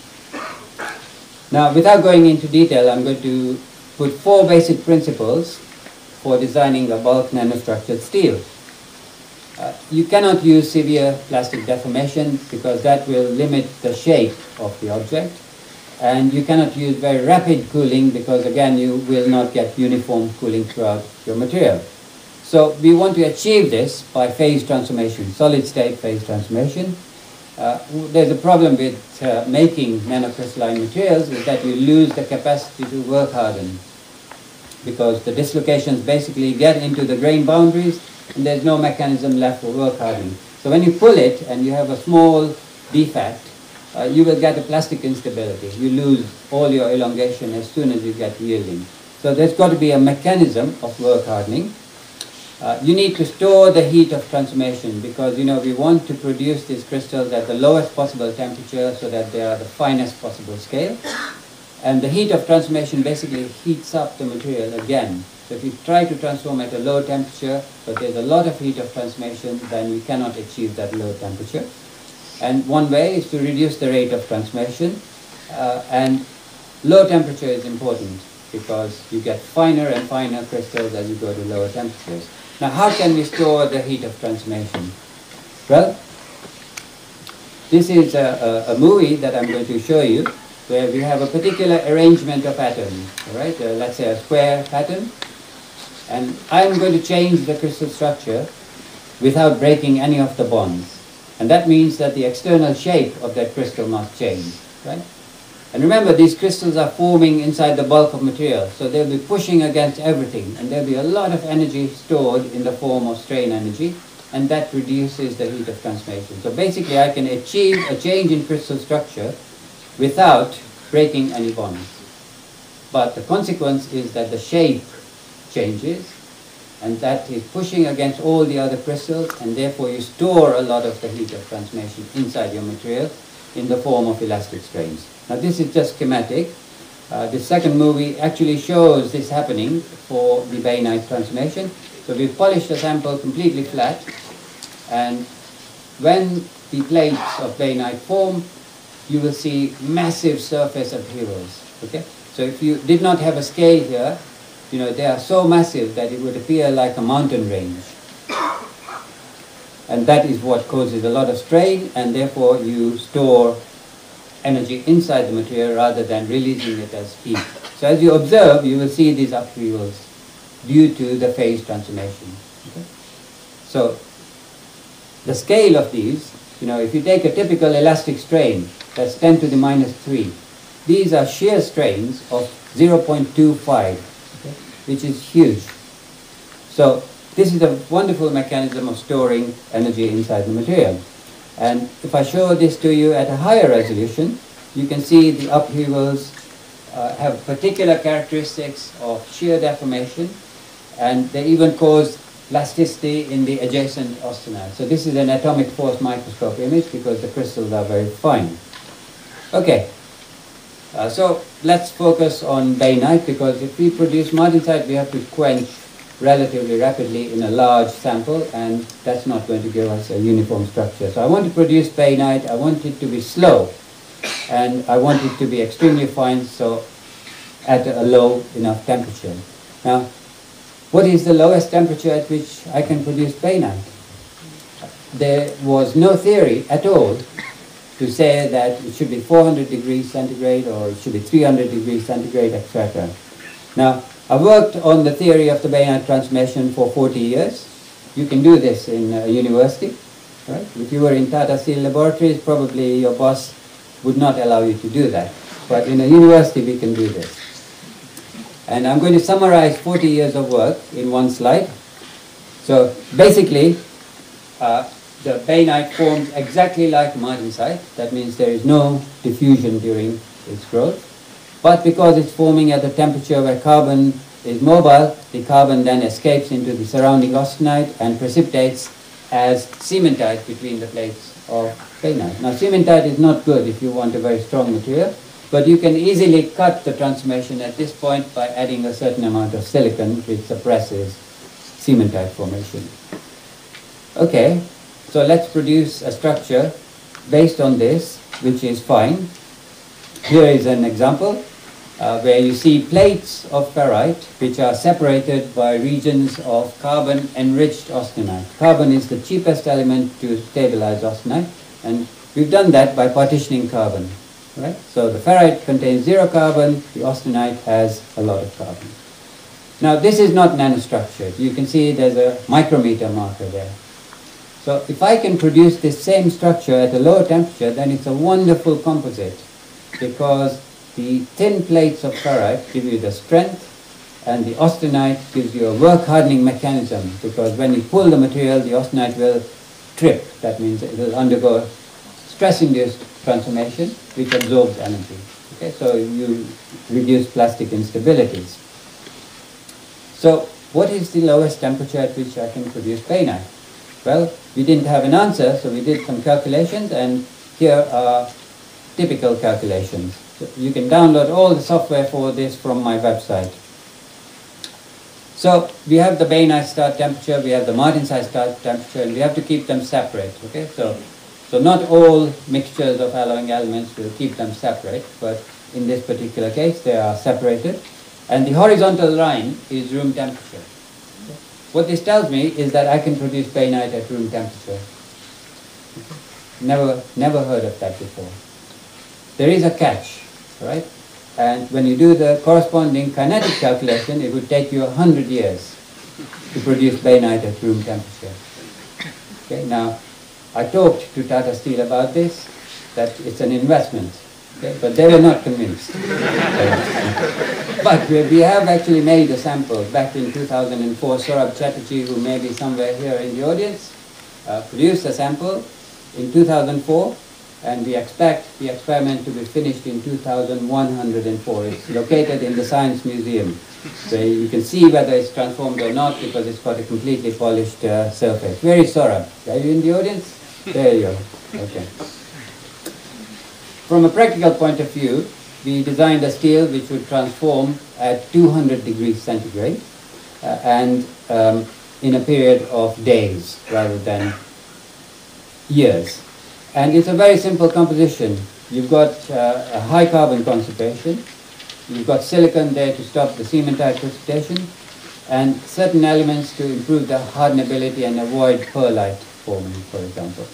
Now, without going into detail, I'm going to put four basic principles for designing a bulk nanostructured steel. Uh, you cannot use severe plastic deformation because that will limit the shape of the object. And you cannot use very rapid cooling because, again, you will not get uniform cooling throughout your material. So we want to achieve this by phase transformation, solid state phase transformation. Uh, there's a problem with uh, making nanocrystalline materials is that you lose the capacity to work harden because the dislocations basically get into the grain boundaries and there's no mechanism left for work hardening. So when you pull it and you have a small defect, uh, you will get a plastic instability. You lose all your elongation as soon as you get yielding. So there's got to be a mechanism of work hardening. Uh, you need to store the heat of transformation because, you know, we want to produce these crystals at the lowest possible temperature so that they are the finest possible scale. And the heat of transformation basically heats up the material again. So if you try to transform at a low temperature, but there's a lot of heat of transformation, then you cannot achieve that low temperature. And one way is to reduce the rate of transformation. Uh, and low temperature is important because you get finer and finer crystals as you go to lower temperatures. Now, how can we store the heat of transformation? Well, this is a, a, a movie that I'm going to show you where we have a particular arrangement of atoms, all right? Uh, let's say a square pattern. And I'm going to change the crystal structure without breaking any of the bonds. And that means that the external shape of that crystal must change, right? And remember, these crystals are forming inside the bulk of material, so they'll be pushing against everything, and there'll be a lot of energy stored in the form of strain energy, and that reduces the heat of transformation. So basically, I can achieve a change in crystal structure without breaking any bonds. But the consequence is that the shape changes, and that is pushing against all the other crystals, and therefore you store a lot of the heat of transformation inside your material in the form of elastic strains. Now this is just schematic. Uh, the second movie actually shows this happening for the bainite transformation. So we've polished the sample completely flat, and when the plates of bainite form, you will see massive surface upheavals. Okay? So if you did not have a scale here, you know, they are so massive that it would appear like a mountain range. And that is what causes a lot of strain, and therefore you store energy inside the material rather than releasing it as heat. So as you observe, you will see these upheavals due to the phase transformation. Okay? So the scale of these, you know, if you take a typical elastic strain, that's ten to the minus three, these are shear strains of zero point two five, okay, which is huge. So this is a wonderful mechanism of storing energy inside the material. And if I show this to you at a higher resolution, you can see the upheavals uh, have particular characteristics of shear deformation, and they even cause plasticity in the adjacent austenite. So this is an atomic force microscope image because the crystals are very fine. Okay, uh, so let's focus on bainite, because if we produce martensite, we have to quench relatively rapidly in a large sample, and that's not going to give us a uniform structure. So I want to produce bainite, I want it to be slow, and I want it to be extremely fine, so at a low enough temperature. Now, what is the lowest temperature at which I can produce bainite? There was no theory at all to say that it should be four hundred degrees centigrade or it should be three hundred degrees centigrade, et cetera. Now, I worked on the theory of the bainite transformation for forty years. You can do this in a university, right? If you were in Tata Steel laboratories, probably your boss would not allow you to do that. But in a university, we can do this. And I'm going to summarize forty years of work in one slide. So basically, uh, the bainite forms exactly like martensite. That means there is no diffusion during its growth. But because it's forming at a temperature where carbon is mobile, the carbon then escapes into the surrounding austenite and precipitates as cementite between the plates of bainite. Now, cementite is not good if you want a very strong material, but you can easily cut the transformation at this point by adding a certain amount of silicon, which suppresses cementite formation. Okay, so let's produce a structure based on this, which is fine. Here is an example. Uh, where you see plates of ferrite which are separated by regions of carbon-enriched austenite. Carbon is the cheapest element to stabilize austenite, and we've done that by partitioning carbon. Right? So the ferrite contains zero carbon, the austenite has a lot of carbon. Now this is not nanostructured. You can see there's a micrometer marker there. So if I can produce this same structure at a lower temperature, then it's a wonderful composite, because the thin plates of ferrite give you the strength, and the austenite gives you a work hardening mechanism, because when you pull the material, the austenite will trip. That means it will undergo stress-induced transformation, which absorbs energy. Okay, so you reduce plastic instabilities. So what is the lowest temperature at which I can produce bainite? Well, we didn't have an answer, so we did some calculations, and here are typical calculations. So you can download all the software for this from my website. So we have the bainite start temperature, we have the martensite start temperature, and we have to keep them separate. Okay, so so not all mixtures of alloying elements will keep them separate, but in this particular case they are separated, and the horizontal line is room temperature. Okay. What this tells me is that I can produce bainite at room temperature. Okay. Never, never heard of that before. There is a catch. Right? And when you do the corresponding kinetic calculation, it would take you a hundred years to produce bainite at room temperature. Okay, now I talked to Tata Steel about this, that it's an investment, okay, but they were not convinced. But we have actually made a sample back in two thousand four. Saurabh Chatterjee, who may be somewhere here in the audience, uh, produced a sample in two thousand four. and we expect the experiment to be finished in two thousand one hundred four. It's located in the Science Museum. So you can see whether it's transformed or not because it's got a completely polished uh, surface. Where is Saurabh? Are you in the audience? There you go. Okay. From a practical point of view, we designed a steel which would transform at two hundred degrees centigrade uh, and um, in a period of days rather than years. And it's a very simple composition. You've got uh, a high carbon concentration, you've got silicon there to stop the cementite precipitation, and certain elements to improve the hardenability and avoid perlite forming, for example.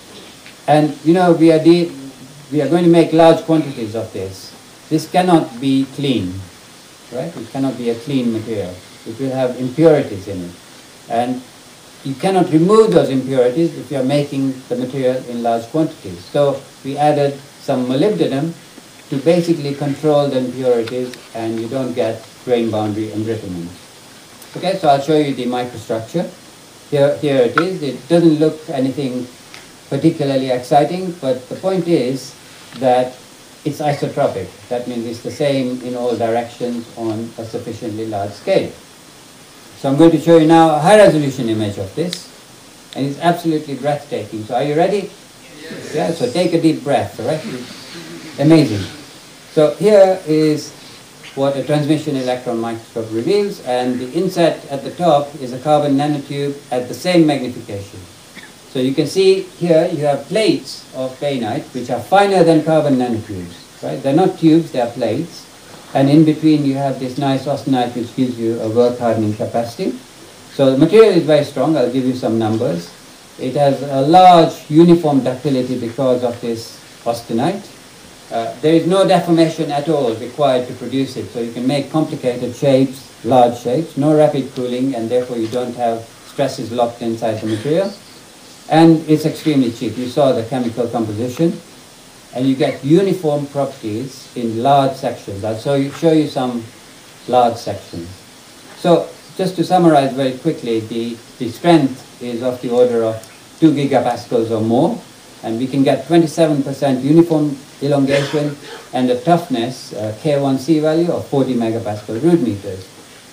And you know, we are, de we are going to make large quantities of this. This cannot be clean, right? It cannot be a clean material. It will have impurities in it. And you cannot remove those impurities if you are making the material in large quantities. So we added some molybdenum to basically control the impurities, and you don't get grain boundary embrittlement. Okay, so I'll show you the microstructure. Here, here it is. It doesn't look anything particularly exciting, but the point is that it's isotropic. That means it's the same in all directions on a sufficiently large scale. So I'm going to show you now a high resolution image of this, and it's absolutely breathtaking. So are you ready? Yes. Yeah, so take a deep breath, all right? It's amazing. So here is what a transmission electron microscope reveals, and the inset at the top is a carbon nanotube at the same magnification. So you can see here you have plates of bainite which are finer than carbon nanotubes, right? They're not tubes, they're plates. And in between you have this nice austenite which gives you a work hardening capacity. So the material is very strong. I'll give you some numbers. It has a large uniform ductility because of this austenite. Uh, there is no deformation at all required to produce it. So you can make complicated shapes, large shapes, no rapid cooling, and therefore you don't have stresses locked inside the material. And it's extremely cheap. You saw the chemical composition. And you get uniform properties in large sections. I'll show you, show you some large sections. So just to summarize very quickly, the, the strength is of the order of two gigapascals or more, and we can get twenty-seven percent uniform elongation and a toughness, uh, K one C value of forty megapascal root meters.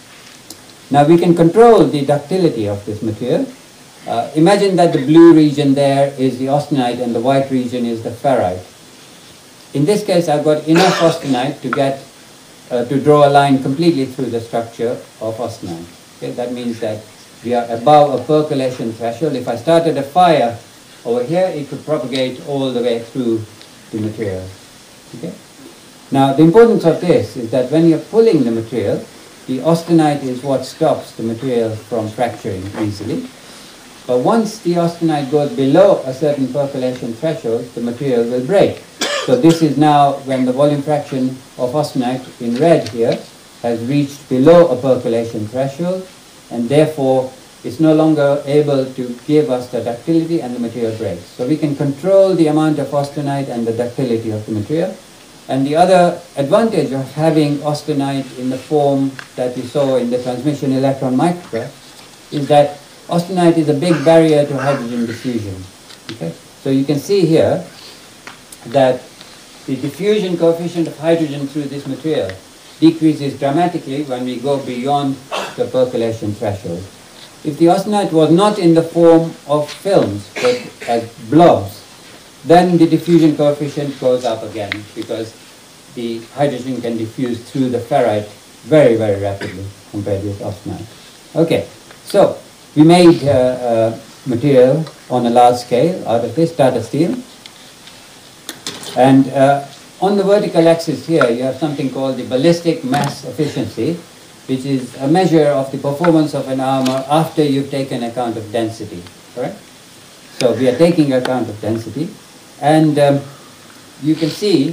Now we can control the ductility of this material. Uh, imagine that the blue region there is the austenite and the white region is the ferrite. In this case, I've got enough austenite to get uh, to draw a line completely through the structure of austenite. Okay? That means that we are above a percolation threshold. If I started a fire over here, it could propagate all the way through the material. Okay? Now, the importance of this is that when you're pulling the material, the austenite is what stops the material from fracturing easily. But once the austenite goes below a certain percolation threshold, the material will break. So this is now when the volume fraction of austenite in red here has reached below a percolation threshold, and therefore it's no longer able to give us the ductility and the material breaks. So we can control the amount of austenite and the ductility of the material. And the other advantage of having austenite in the form that we saw in the transmission electron micrograph is that austenite is a big barrier to hydrogen diffusion. Okay? So you can see here that the diffusion coefficient of hydrogen through this material decreases dramatically when we go beyond the percolation threshold. If the austenite was not in the form of films, but as blobs, then the diffusion coefficient goes up again because the hydrogen can diffuse through the ferrite very, very rapidly compared with austenite. Okay, so we made uh, uh, material on a large scale out of this Tata Steel. And uh, on the vertical axis here, you have something called the ballistic mass efficiency, which is a measure of the performance of an armor after you've taken account of density, correct? So we are taking account of density, and um, you can see,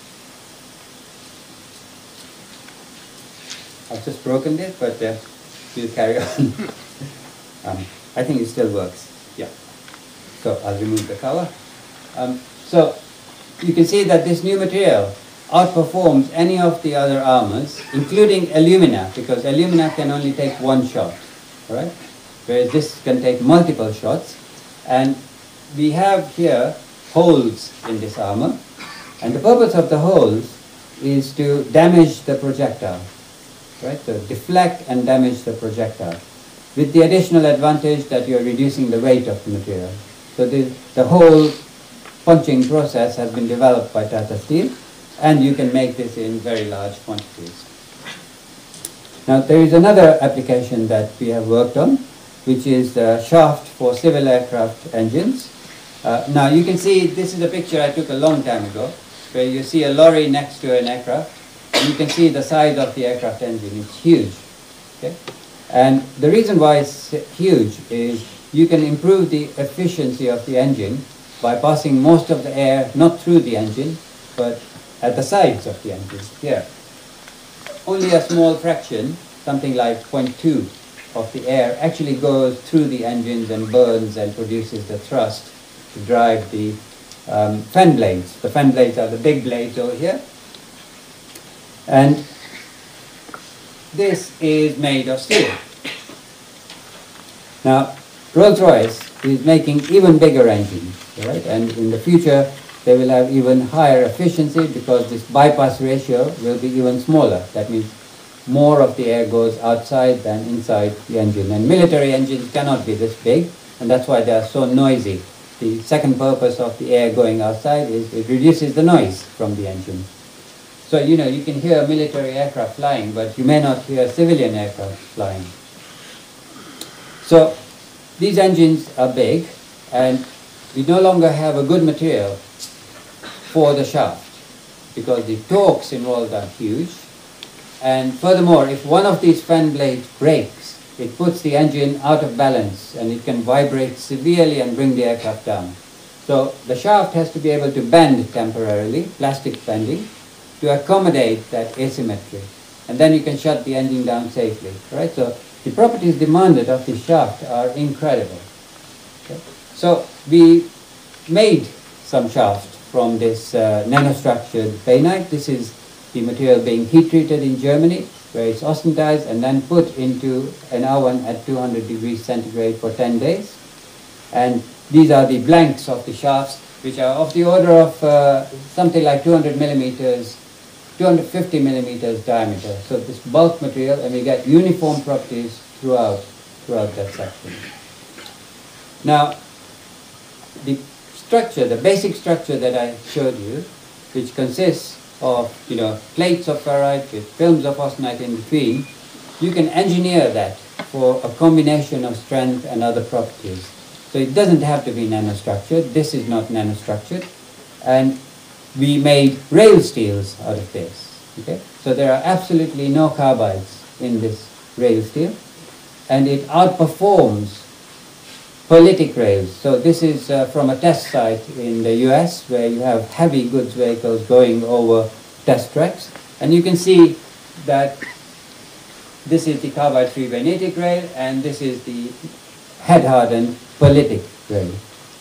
I've just broken this, but uh, we'll carry on. um, I think it still works, yeah. So I'll remove the cover. Um, so you can see that this new material outperforms any of the other armors, including alumina, because alumina can only take one shot, all right? Whereas this can take multiple shots. And we have here holes in this armor, and the purpose of the holes is to damage the projectile, right? So deflect and damage the projectile, with the additional advantage that you're reducing the weight of the material. So the, the whole punching process has been developed by Tata Steel, and you can make this in very large quantities. Now there is another application that we have worked on, which is the shaft for civil aircraft engines. Uh, now you can see, this is a picture I took a long time ago, where you see a lorry next to an aircraft, and you can see the size of the aircraft engine. It's huge. Okay? And the reason why it's huge is you can improve the efficiency of the engine by passing most of the air not through the engine, but at the sides of the engine, here. Only a small fraction, something like zero point two of the air, actually goes through the engines and burns and produces the thrust to drive the um, fan blades. The fan blades are the big blades over here. And this is made of steel. Now, Rolls-Royce is making even bigger engines, right? And in the future, they will have even higher efficiency because this bypass ratio will be even smaller. That means more of the air goes outside than inside the engine. And military engines cannot be this big, and that's why they are so noisy. The second purpose of the air going outside is it reduces the noise from the engine. So, you know, you can hear military aircraft flying, but you may not hear civilian aircraft flying. So, these engines are big, and we no longer have a good material for the shaft because the torques involved are huge. And furthermore, if one of these fan blades breaks, it puts the engine out of balance and it can vibrate severely and bring the aircraft down. So the shaft has to be able to bend temporarily, plastic bending, to accommodate that asymmetry. And then you can shut the engine down safely, right? So the properties demanded of the shaft are incredible. Okay? So we made some shaft from this uh, nanostructured bainite. This is the material being heat treated in Germany, where it's austenitized and then put into an oven at two hundred degrees centigrade for ten days. And these are the blanks of the shafts, which are of the order of uh, something like two hundred millimeters, two hundred fifty millimeters diameter. So this bulk material, and we get uniform properties throughout, throughout that section. Now, the structure, the basic structure that I showed you, which consists of, you know, plates of ferrite with films of austenite in between, you can engineer that for a combination of strength and other properties. So it doesn't have to be nanostructured. This is not nanostructured. And we made rail steels out of this. Okay? So there are absolutely no carbides in this rail steel. And it outperforms politic rails. So this is uh, from a test site in the U S where you have heavy goods vehicles going over test tracks. And you can see that this is the carbide-free bainitic rail and this is the head-hardened politic rail.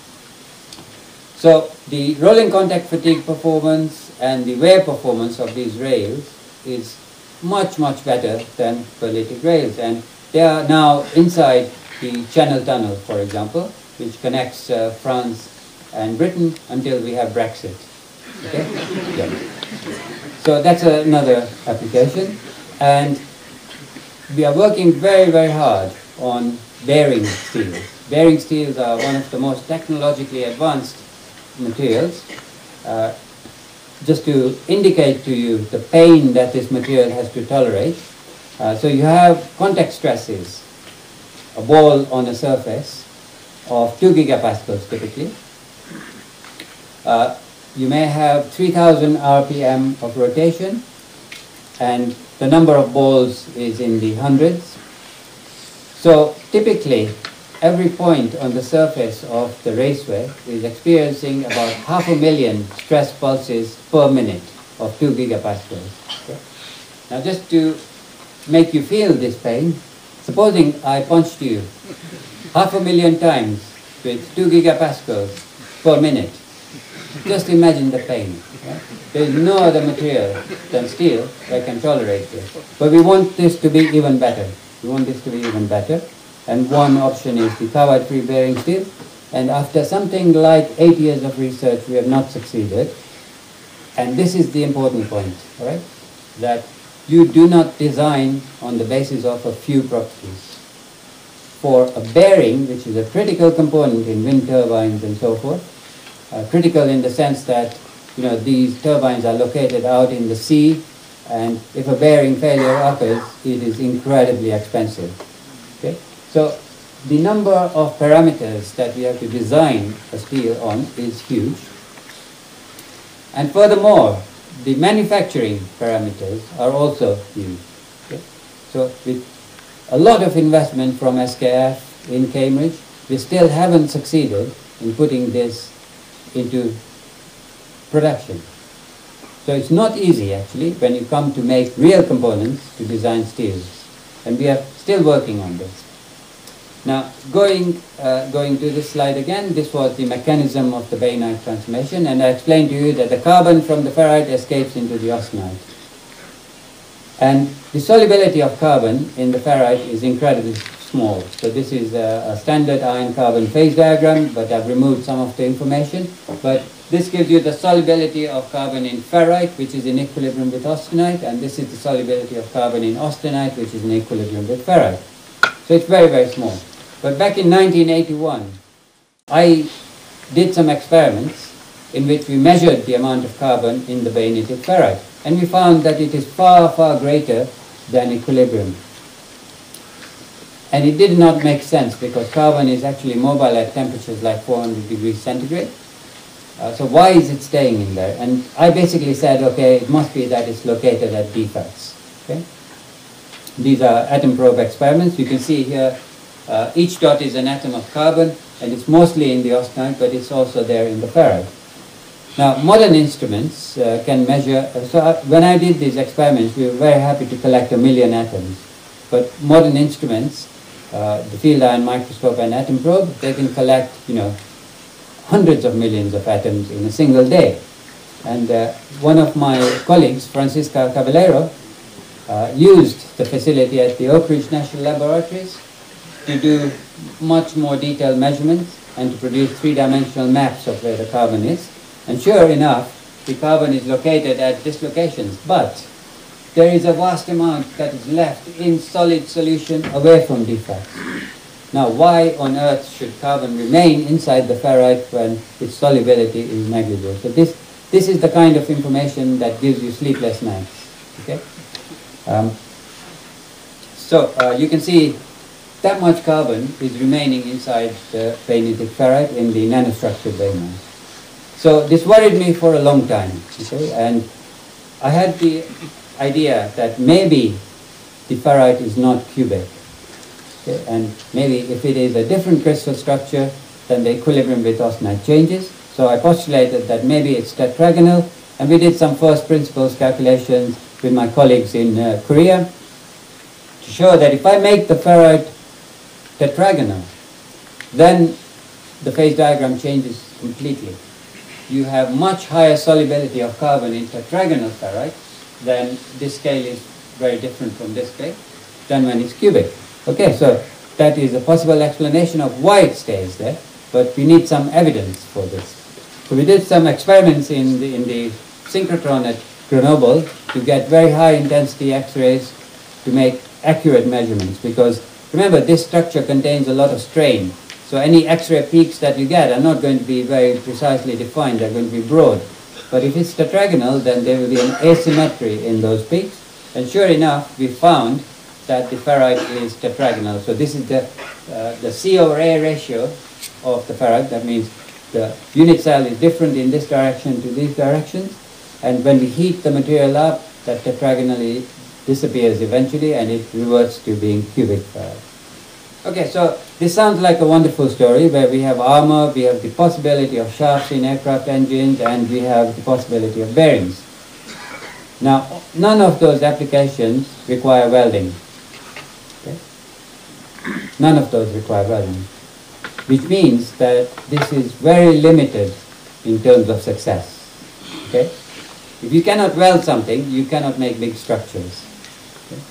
So the rolling contact fatigue performance and the wear performance of these rails is much, much better than politic rails. And they are now inside the Channel Tunnel, for example, which connects uh, France and Britain until we have Brexit. Okay? Yeah. So that's another application. And we are working very, very hard on bearing steels. Bearing steels are one of the most technologically advanced materials. Uh, just to indicate to you the pain that this material has to tolerate. Uh, so you have contact stresses, a ball on a surface of two gigapascals typically. Uh, you may have three thousand R P M of rotation and the number of balls is in the hundreds. So typically every point on the surface of the raceway is experiencing about half a million stress pulses per minute of two gigapascals. Okay? Now just to make you feel this pain, supposing I punched you half a million times with two gigapascals per minute. Just imagine the pain. Right? There is no other material than steel that can tolerate this. But we want this to be even better. We want this to be even better. And one option is the carbide-free bearing steel. And after something like eight years of research, we have not succeeded. And this is the important point, all right? That you do not design on the basis of a few properties. For a bearing, which is a critical component in wind turbines and so forth, uh, critical in the sense that, you know, these turbines are located out in the sea, and if a bearing failure occurs, it is incredibly expensive. Okay? So the number of parameters that we have to design a steel on is huge. And furthermore, the manufacturing parameters are also huge. Okay? So with a lot of investment from S K F in Cambridge, we still haven't succeeded in putting this into production. So it's not easy actually when you come to make real components to design steels. And we are still working on this. Now, going, uh, going to this slide again, this was the mechanism of the bainite transformation, and I explained to you that the carbon from the ferrite escapes into the austenite. And the solubility of carbon in the ferrite is incredibly small. So this is a, a standard iron carbon phase diagram, but I've removed some of the information. But this gives you the solubility of carbon in ferrite, which is in equilibrium with austenite, and this is the solubility of carbon in austenite, which is in equilibrium with ferrite. So it's very, very small. But back in nineteen eighty-one, I did some experiments in which we measured the amount of carbon in the bainitic ferrite, and we found that it is far, far greater than equilibrium. And it did not make sense because carbon is actually mobile at temperatures like four hundred degrees centigrade. Uh, so why is it staying in there? And I basically said, okay, it must be that it's located at defects. Okay? These are atom probe experiments. You can see here, uh, each dot is an atom of carbon, and it's mostly in the austenite, but it's also there in the ferrite. Now, modern instruments uh, can measure, uh, so I, when I did these experiments, we were very happy to collect a million atoms. But modern instruments, uh, the field ion microscope and atom probe, they can collect, you know, hundreds of millions of atoms in a single day. And uh, one of my colleagues, Francisca Caballero, uh, used the facility at the Oak Ridge National Laboratories to do much more detailed measurements and to produce three-dimensional maps of where the carbon is. And sure enough, the carbon is located at dislocations, but there is a vast amount that is left in solid solution away from defects. Now, why on earth should carbon remain inside the ferrite when its solubility is negligible? So this, this is the kind of information that gives you sleepless nights. Okay? Um, so uh, you can see that much carbon is remaining inside the bainitic ferrite in the nanostructured bainite. So this worried me for a long time. Okay? And I had the idea that maybe the ferrite is not cubic. Okay? And maybe if it is a different crystal structure, then the equilibrium with austenite changes. So I postulated that maybe it's tetragonal, and we did some first principles calculations with my colleagues in uh, Korea to show that if I make the ferrite tetragonal, then the phase diagram changes completely. You have much higher solubility of carbon in tetragonal ferrite, then this scale is very different from this scale than when it's cubic. Okay, so that is a possible explanation of why it stays there, but we need some evidence for this. So we did some experiments in the, in the synchrotron at Grenoble to get very high intensity X-rays to make accurate measurements, because remember, this structure contains a lot of strain. So any X-ray peaks that you get are not going to be very precisely defined, they're going to be broad. But if it's tetragonal, then there will be an asymmetry in those peaks. And sure enough, we found that the ferrite is tetragonal. So this is the, uh, the C over A ratio of the ferrite. That means the unit cell is different in this direction to these directions. And when we heat the material up, that tetragonally disappears eventually, and it reverts to being cubic ferrite. Okay, so this sounds like a wonderful story where we have armor, we have the possibility of shafts in aircraft engines, and we have the possibility of bearings. Now, none of those applications require welding. Okay? None of those require welding, which means that this is very limited in terms of success. Okay? If you cannot weld something, you cannot make big structures. Okay?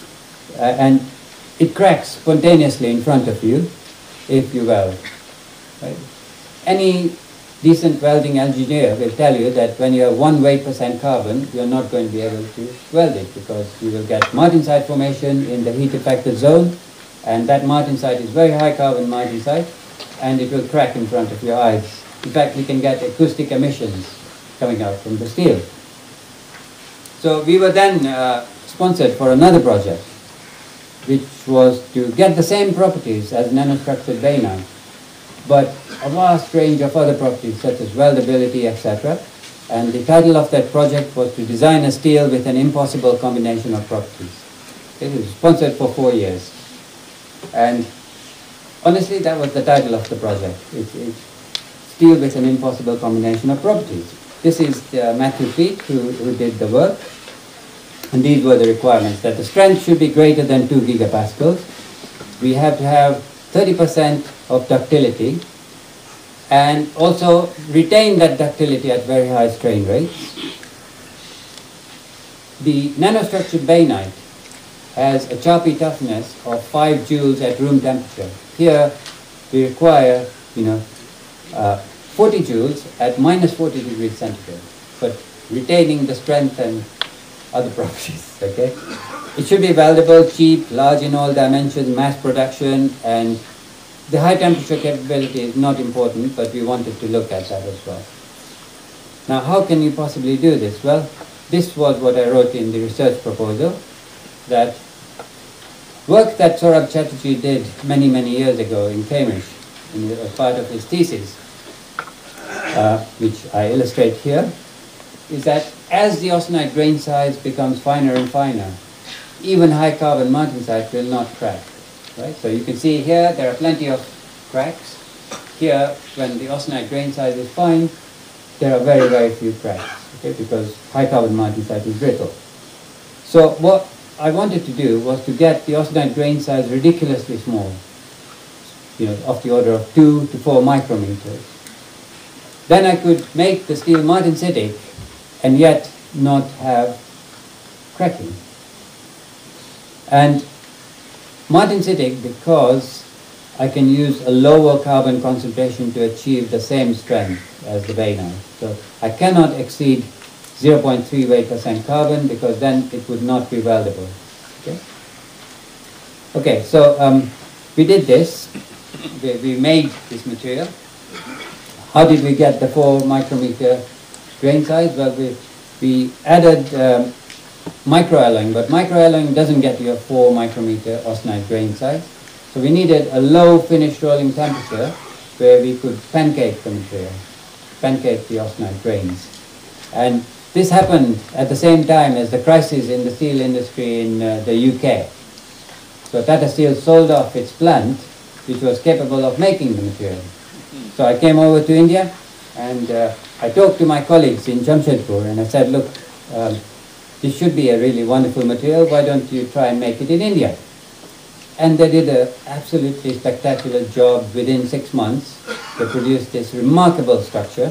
Uh, and it cracks spontaneously in front of you if you weld. Right? Any decent welding engineer will tell you that when you have one weight percent carbon, you're not going to be able to weld it because you will get martensite formation in the heat affected zone, and that martensite is very high carbon martensite, and it will crack in front of your eyes. In fact, you can get acoustic emissions coming out from the steel. So we were then uh, sponsored for another project, which was to get the same properties as nanostructured bainite, but a vast range of other properties such as weldability, et cetera. And the title of that project was to design a steel with an impossible combination of properties. It was sponsored for four years. And honestly, that was the title of the project. It, it's steel with an impossible combination of properties. This is uh, Matthew Peet who, who did the work. And these were the requirements, that the strength should be greater than two gigapascals. We have to have thirty percent of ductility and also retain that ductility at very high strain rates. The nanostructured bainite has a Charpy toughness of five joules at room temperature. Here we require, you know, uh, forty joules at minus forty degrees centigrade, but retaining the strength and other properties, okay? It should be weldable, cheap, large in all dimensions, mass production, and the high temperature capability is not important, but we wanted to look at that as well. Now, how can you possibly do this? Well, this was what I wrote in the research proposal, that work that Saurabh Chatterjee did many, many years ago in Cambridge, in the, as part of his thesis, uh, which I illustrate here, is that as the austenite grain size becomes finer and finer, even high carbon martensite will not crack. Right? So you can see here there are plenty of cracks. Here, when the austenite grain size is fine, there are very, very few cracks, okay, because high carbon martensite is brittle. So what I wanted to do was to get the austenite grain size ridiculously small, you know, of the order of two to four micrometers. Then I could make the steel martensitic and yet not have cracking. And martensitic because I can use a lower carbon concentration to achieve the same strength as the bainite. So I cannot exceed zero point three weight percent carbon because then it would not be weldable. Okay, okay so um, we did this. We, we made this material. How did we get the four micrometer grain size? Well, we, we added um, microalloying, but microalloying doesn't get you a four micrometer austenite grain size. So we needed a low finish rolling temperature where we could pancake the material, pancake the austenite grains. And this happened at the same time as the crisis in the steel industry in uh, the U K. So Tata Steel sold off its plant, which was capable of making the material. So I came over to India and uh, I talked to my colleagues in Jamshedpur and I said, look, um, this should be a really wonderful material, why don't you try and make it in India? And they did an absolutely spectacular job. Within six months, they produced this remarkable structure.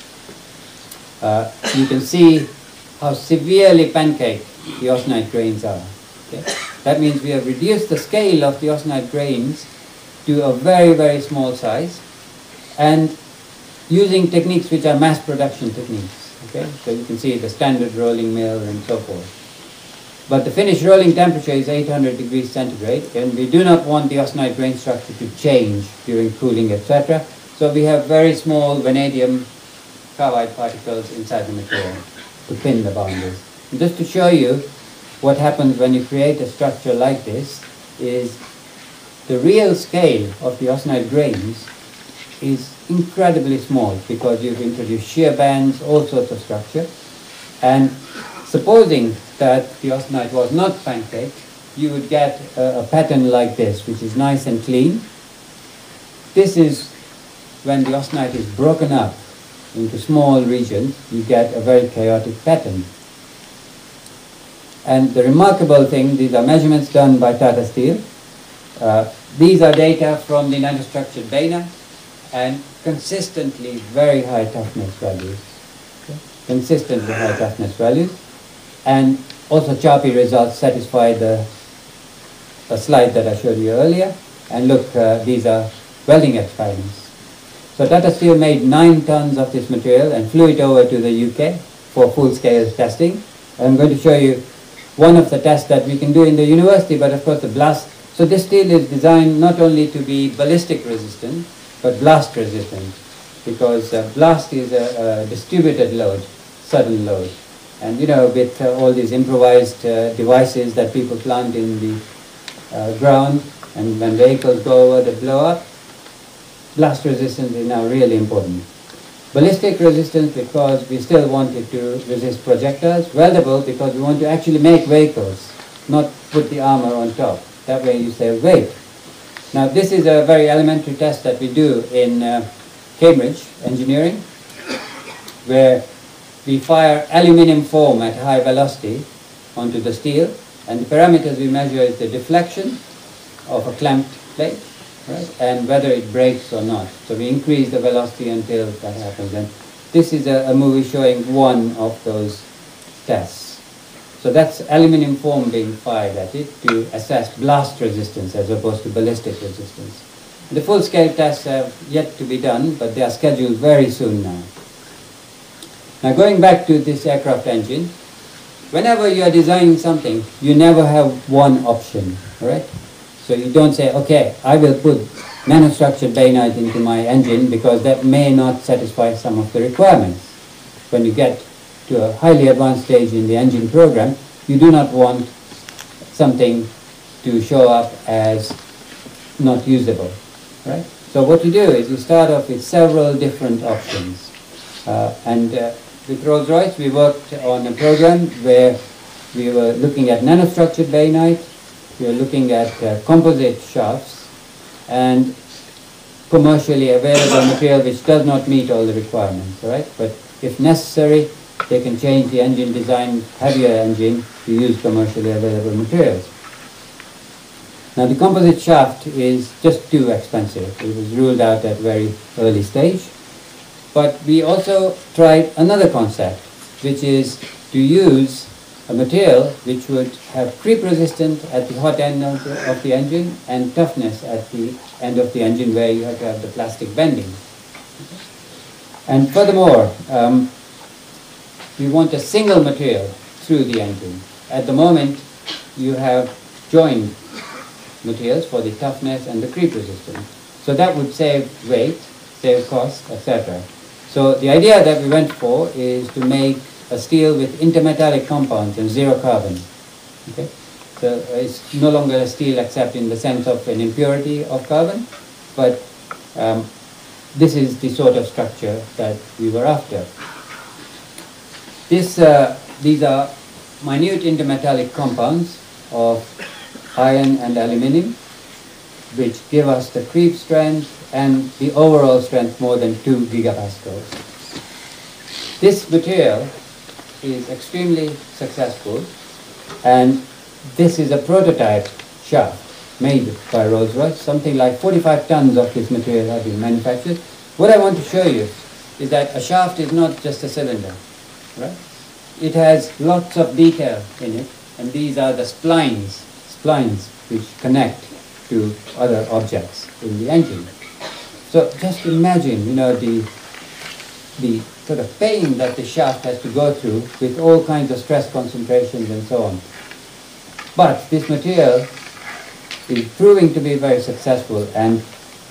Uh, you can see how severely pancaked the austenite grains are. Okay? That means we have reduced the scale of the austenite grains to a very, very small size, and using techniques which are mass production techniques. Okay? So you can see the standard rolling mill and so forth. But the finished rolling temperature is eight hundred degrees centigrade, and we do not want the austenite grain structure to change during cooling, et cetera. So we have very small vanadium carbide particles inside the material to pin the boundaries. And just to show you what happens when you create a structure like this is the real scale of the austenite grains is incredibly small because you've introduced shear bands, all sorts of structure. And supposing that the austenite was not pancaked, you would get a, a pattern like this, which is nice and clean. This is when the austenite is broken up into small regions, you get a very chaotic pattern. And the remarkable thing, these are measurements done by Tata Steel. Uh, these are data from the nanostructured bainite and consistently very high toughness values. Okay? Consistently high toughness values. And also Charpy results satisfy the, the slide that I showed you earlier. And look, uh, these are welding experiments. So Tata Steel made nine tons of this material and flew it over to the U K for full-scale testing. I'm going to show you one of the tests that we can do in the university, but of course the blast. So this steel is designed not only to be ballistic resistant, but blast resistant, because uh, blast is a, a distributed load, sudden load. And you know, with uh, all these improvised uh, devices that people plant in the uh, ground, and when vehicles go over, they blow up, blast resistance is now really important. Ballistic resistance because we still wanted to resist projectiles. Weldable because we want to actually make vehicles, not put the armor on top. That way you save weight. Now this is a very elementary test that we do in uh, Cambridge engineering, where we fire aluminium foam at high velocity onto the steel, and the parameters we measure is the deflection of a clamped plate, right, and whether it breaks or not. So we increase the velocity until that happens. And this is a, a movie showing one of those tests. So that's aluminium foam being fired at it to assess blast resistance as opposed to ballistic resistance. The full-scale tests have yet to be done, but they are scheduled very soon now. Now going back to this aircraft engine, whenever you are designing something, you never have one option, right? So you don't say, okay, I will put nanostructured bainite into my engine because that may not satisfy some of the requirements. When you get to a highly advanced stage in the engine program, you do not want something to show up as not usable, right? So what you do is you start off with several different options. Uh, and uh, with Rolls-Royce, we worked on a program where we were looking at nanostructured bainite, we were looking at uh, composite shafts, and commercially available material which does not meet all the requirements, right? But if necessary, they can change the engine design, heavier engine, to use commercially available materials. Now the composite shaft is just too expensive. It was ruled out at a very early stage. But we also tried another concept, which is to use a material which would have creep resistance at the hot end of the, of the engine and toughness at the end of the engine where you have to have the plastic bending. And furthermore, um, we want a single material through the engine. At the moment, you have joined materials for the toughness and the creep resistance. So that would save weight, save cost, et cetera. So the idea that we went for is to make a steel with intermetallic compounds and zero carbon. Okay? So it's no longer a steel except in the sense of an impurity of carbon, but um, this is the sort of structure that we were after. This, uh, these are minute intermetallic compounds of iron and aluminium, which give us the creep strength and the overall strength more than two gigapascals. This material is extremely successful, and this is a prototype shaft made by Rolls-Royce. Something like forty-five tons of this material have been manufactured. What I want to show you is that a shaft is not just a cylinder, right? It has lots of detail in it, and these are the splines, splines which connect to other objects in the engine. So just imagine, you know, the, the sort of pain that the shaft has to go through with all kinds of stress concentrations and so on. But this material is proving to be very successful, and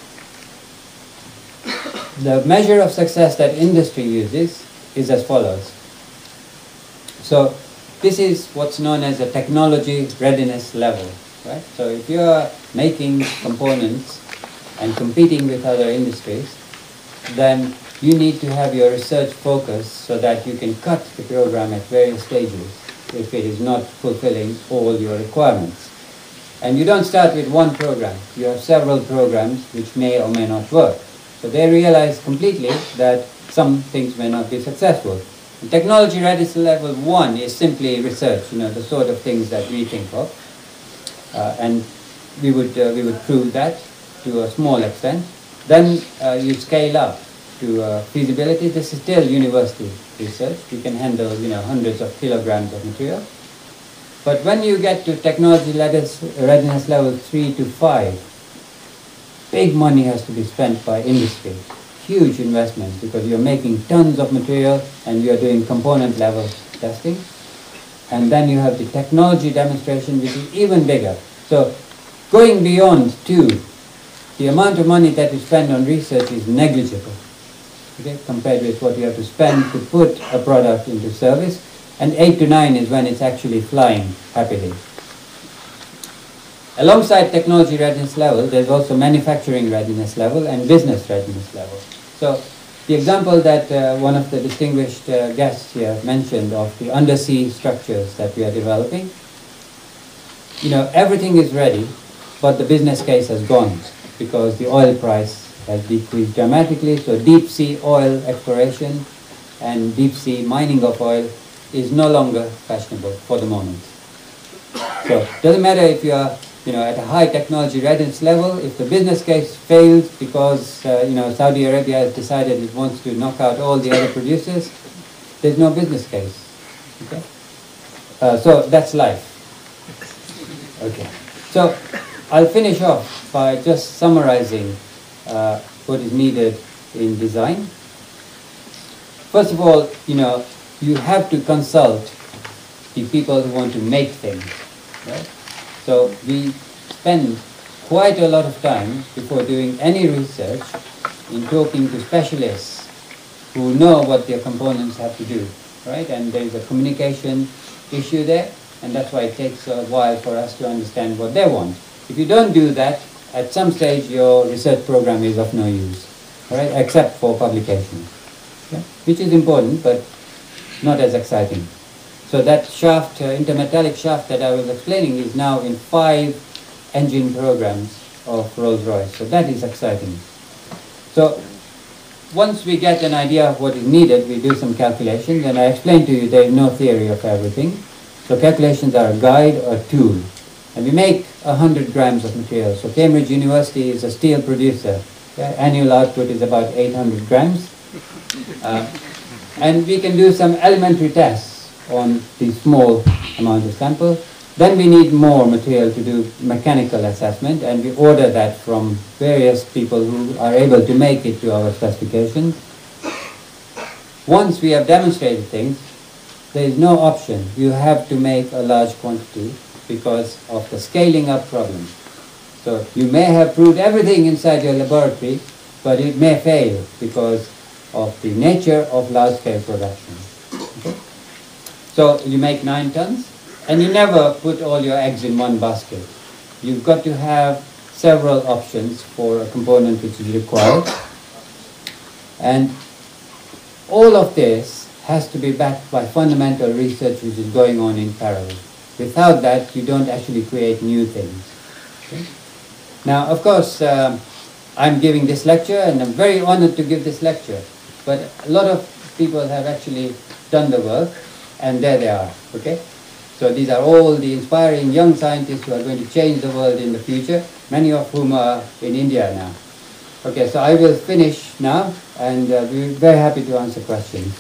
the measure of success that industry uses is as follows. So this is what's known as a technology readiness level, right? So if you're making components and competing with other industries, then you need to have your research focus so that you can cut the program at various stages if it is not fulfilling all your requirements. And you don't start with one program. You have several programs which may or may not work. So they realize completely that some things may not be successful. The technology readiness level one is simply research, you know, the sort of things that we think of. Uh, and we would, uh, we would prove that to a small extent. Then uh, you scale up to uh, feasibility. This is still university research. You can handle, you know, hundreds of kilograms of material. But when you get to technology readiness level three to five, big money has to be spent by industry. huge investment because you're making tons of material and you're doing component level testing. And then you have the technology demonstration, which is even bigger. So going beyond two, the amount of money that you spend on research is negligible, okay, compared with what you have to spend to put a product into service. And eight to nine is when it's actually flying happily. Alongside technology readiness level, there's also manufacturing readiness level and business readiness level. So the example that uh, one of the distinguished uh, guests here mentioned of the undersea structures that we are developing, you know, everything is ready, but the business case has gone because the oil price has decreased dramatically. So deep sea oil exploration and deep sea mining of oil is no longer fashionable for the moment. So it doesn't matter if you are, you know, at a high technology readiness level, if the business case fails because uh, you know, Saudi Arabia has decided it wants to knock out all the other producers, there's no business case. Okay? Uh, so that's life. Okay. So I'll finish off by just summarizing uh, what is needed in design. First of all, you know, you have to consult the people who want to make things, right? So we spend quite a lot of time before doing any research in talking to specialists who know what their components have to do, right? And there is a communication issue there, and that's why it takes a while for us to understand what they want. If you don't do that, at some stage your research program is of no use, right? Except for publication, okay? Which is important, but not as exciting. So that shaft, uh, intermetallic shaft that I was explaining is now in five engine programs of Rolls-Royce. So that is exciting. So once we get an idea of what is needed, we do some calculations, and I explained to you there is no theory of everything. So calculations are a guide or a tool. And we make one hundred grams of material. So Cambridge University is a steel producer. Their annual output is about eight hundred grams. Uh, and we can do some elementary tests on the small amount of sample. Then we need more material to do mechanical assessment, and we order that from various people who are able to make it to our specifications. Once we have demonstrated things, there is no option. You have to make a large quantity because of the scaling up problem. So you may have proved everything inside your laboratory, but it may fail because of the nature of large-scale production. Okay? So you make nine tons, and you never put all your eggs in one basket. You've got to have several options for a component which is required. And all of this has to be backed by fundamental research which is going on in parallel. Without that, you don't actually create new things. Okay? Now, of course, um, I'm giving this lecture, and I'm very honored to give this lecture. But a lot of people have actually done the work, and there they are, okay? So these are all the inspiring young scientists who are going to change the world in the future, many of whom are in India now. Okay, so I will finish now, and uh, we're very happy to answer questions.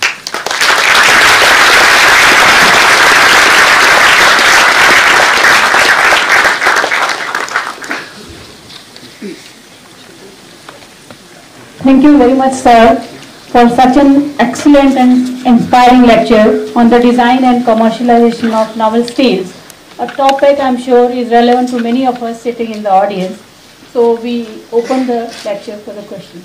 Thank you very much, sir, for such an excellent and inspiring lecture on the design and commercialization of novel steels, a topic I'm sure is relevant to many of us sitting in the audience. So we open the lecture for the questions.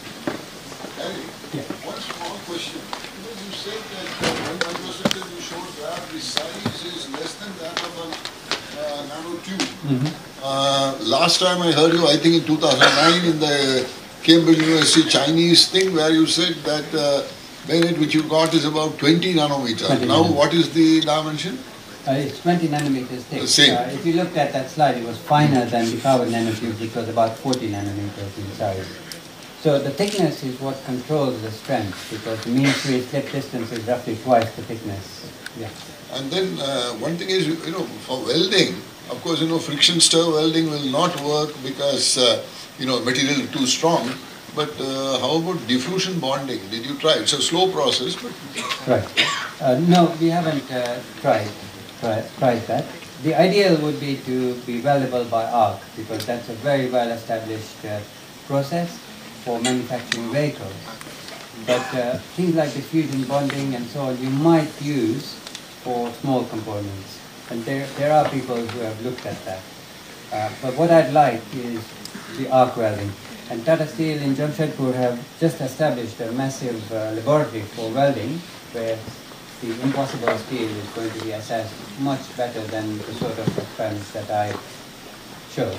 Yeah. One small question. You said that one diapositive you showed that the size is less than that of a uh, nanotube. Mm-hmm. uh, last time I heard you, I think in two thousand nine in the Cambridge University Chinese thing where you said that uh, Bennett which you got is about twenty nanometers. twenty now nanometers. What is the dimension? Uh, it's twenty nanometers thick. The same. Uh, if you looked at that slide, it was finer than the carbon nanotube, which was about forty nanometers in size. So the thickness is what controls the strength, because the mean free slip distance is roughly twice the thickness. Yeah. And then uh, one thing is, you know, for welding, of course, you know, friction stir welding will not work because uh, you know, material is too strong. But uh, how about diffusion bonding? Did you try? It's a slow process, but right. Uh, no, we haven't uh, tried, tried tried that. The ideal would be to be weldable by arc, because that's a very well established uh, process. for manufacturing vehicles. But uh, things like diffusion bonding and so on, you might use for small components. And there, there are people who have looked at that. Uh, but what I'd like is the arc welding. And Tata Steel in Jamshedpur have just established a massive uh, laboratory for welding, where the impossible steel is going to be assessed much better than the sort of experiments that I showed.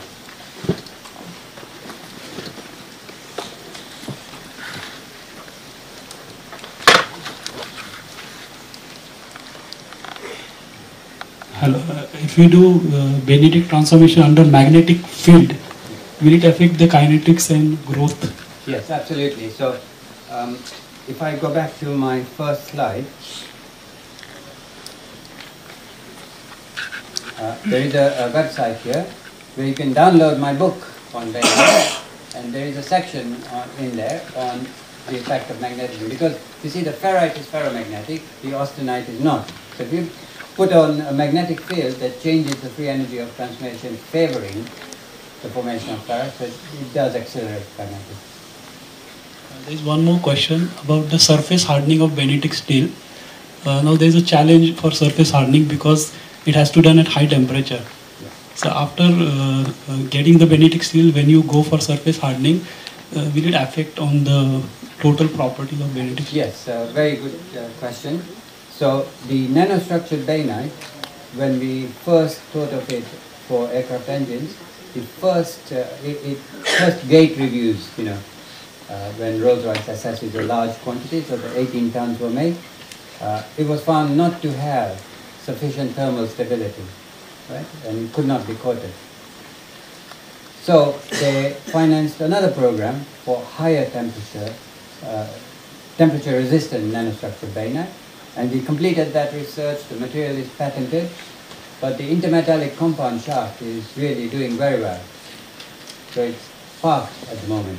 Hello. Uh, if we do uh, Benedict transformation under magnetic field, will it affect the kinetics and growth? Yes, absolutely. So, um, if I go back to my first slide, uh, there is a, a website here where you can download my book on Benedict, and there is a section on, in there on the effect of magnetism. Because you see, the ferrite is ferromagnetic, the austenite is not. So if you put on a magnetic field that changes the free energy of transformation favoring the formation of ferrite, so it, it does accelerate magnetism. Uh, there is one more question about the surface hardening of Benedict steel. Uh, now there is a challenge for surface hardening because it has to be done at high temperature. Yeah. So after uh, uh, getting the Benedict steel, when you go for surface hardening, uh, will it affect on the total properties of Benedict steel? Yes, uh, very good uh, question. So the nanostructured bainite, when we first thought of it for aircraft engines, the first, uh, it, it first gate reviews, you know, uh, when Rolls-Royce assesses a large quantity, so the eighteen tons were made, uh, it was found not to have sufficient thermal stability, right, and it could not be coated. So they financed another program for higher temperature, uh, temperature-resistant nanostructured bainite, and we completed that research. The material is patented, but the intermetallic compound shaft is really doing very well. So it's parked at the moment.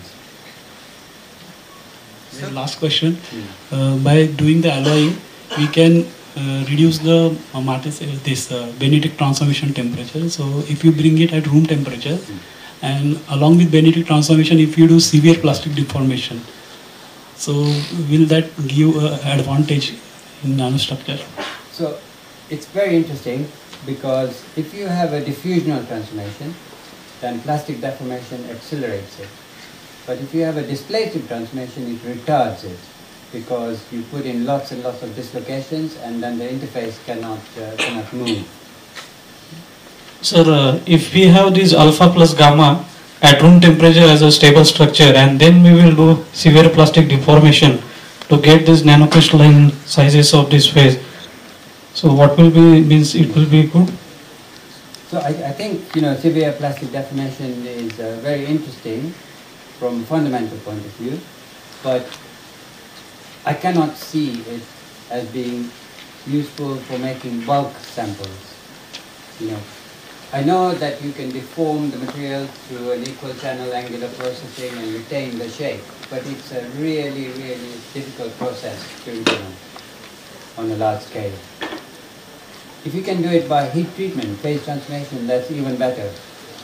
So last question. Uh, by doing the alloying, we can uh, reduce the uh, matrix, uh, this uh, Benedict transformation temperature. So if you bring it at room temperature, and along with Benedict transformation, if you do severe plastic deformation, so will that give uh, advantage in nanostructure? So it's very interesting, because if you have a diffusional transformation, then plastic deformation accelerates it. But if you have a displacive transformation, it retards it, because you put in lots and lots of dislocations, and then the interface cannot uh, cannot move. Sir, uh, if we have this alpha plus gamma at room temperature as a stable structure, and then we will do severe plastic deformation to get this nanocrystalline sizes of this phase, so what will be, means it will be good? So I, I think, you know, severe plastic deformation is uh, very interesting from a fundamental point of view, but I cannot see it as being useful for making bulk samples. You know, I know that you can deform the material through an equal channel angular processing and retain the shape, but it's a really, really difficult process to implement on a large scale. If you can do it by heat treatment, phase transformation, that's even better.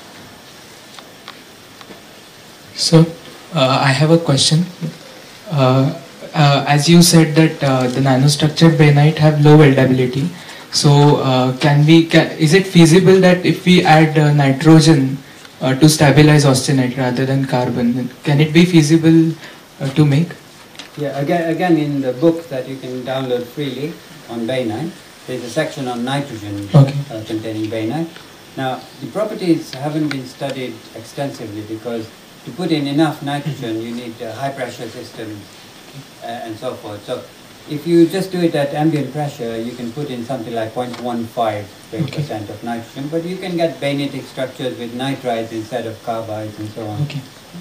So, uh, I have a question. Uh, uh, as you said that uh, the nanostructured bainite have low weldability, so uh, can we? Can, is it feasible that if we add uh, nitrogen uh, to stabilize austenite rather than carbon, can it be feasible uh, to make? Yeah, again, again in the book that you can download freely on bainite, there's a section on nitrogen okay. uh, containing bainite. Now, the properties haven't been studied extensively, because to put in enough nitrogen, you need a high pressure system uh, and so forth. So, if you just do it at ambient pressure, you can put in something like zero point one five percent okay. of nitrogen, but you can get bainitic structures with nitrides instead of carbides and so on. Okay.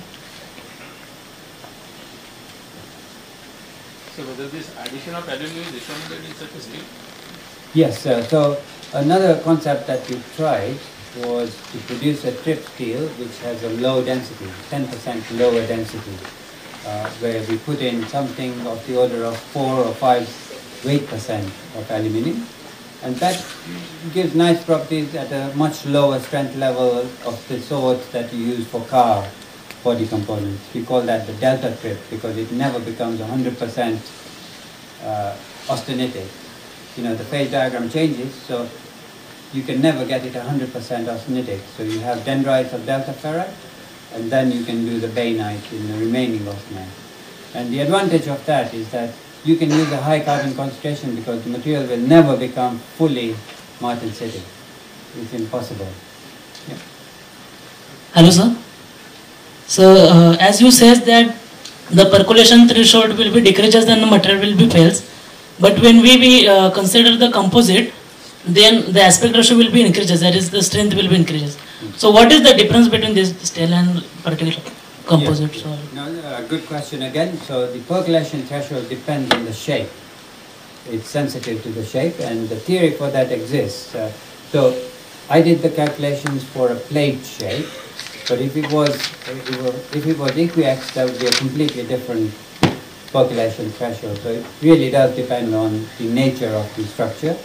So whether this addition of aluminum is recommended in such a steel? Yes, uh, so another concept that we tried was to produce a trip steel which has a low density, ten percent lower density, uh, where we put in something of the order of four or five weight percent of aluminum, and that gives nice properties at a much lower strength level of the sort that you use for car body components. We call that the delta trip because it never becomes one hundred percent uh, austenitic. You know, the phase diagram changes, so you can never get it one hundred percent austenitic. So you have dendrites of delta ferrite, and then you can do the bainite in the remaining austenite. And the advantage of that is that you can use a high carbon concentration because the material will never become fully martensitic. It's impossible. Yeah. Hello, sir. So, uh, as you said that the percolation threshold will be decreases and the material will be fails. But when we, we uh, consider the composite, then the aspect ratio will be increases. That is, the strength will be increases. So, what is the difference between this steel and particular composite? Yeah. No, uh, good question again. So, the percolation threshold depends on the shape. It's sensitive to the shape, and the theory for that exists. Uh, so, I did the calculations for a plate shape, but if it was if it was, if it was equiax, that would be a completely different percolation threshold. So, it really does depend on the nature of the structure.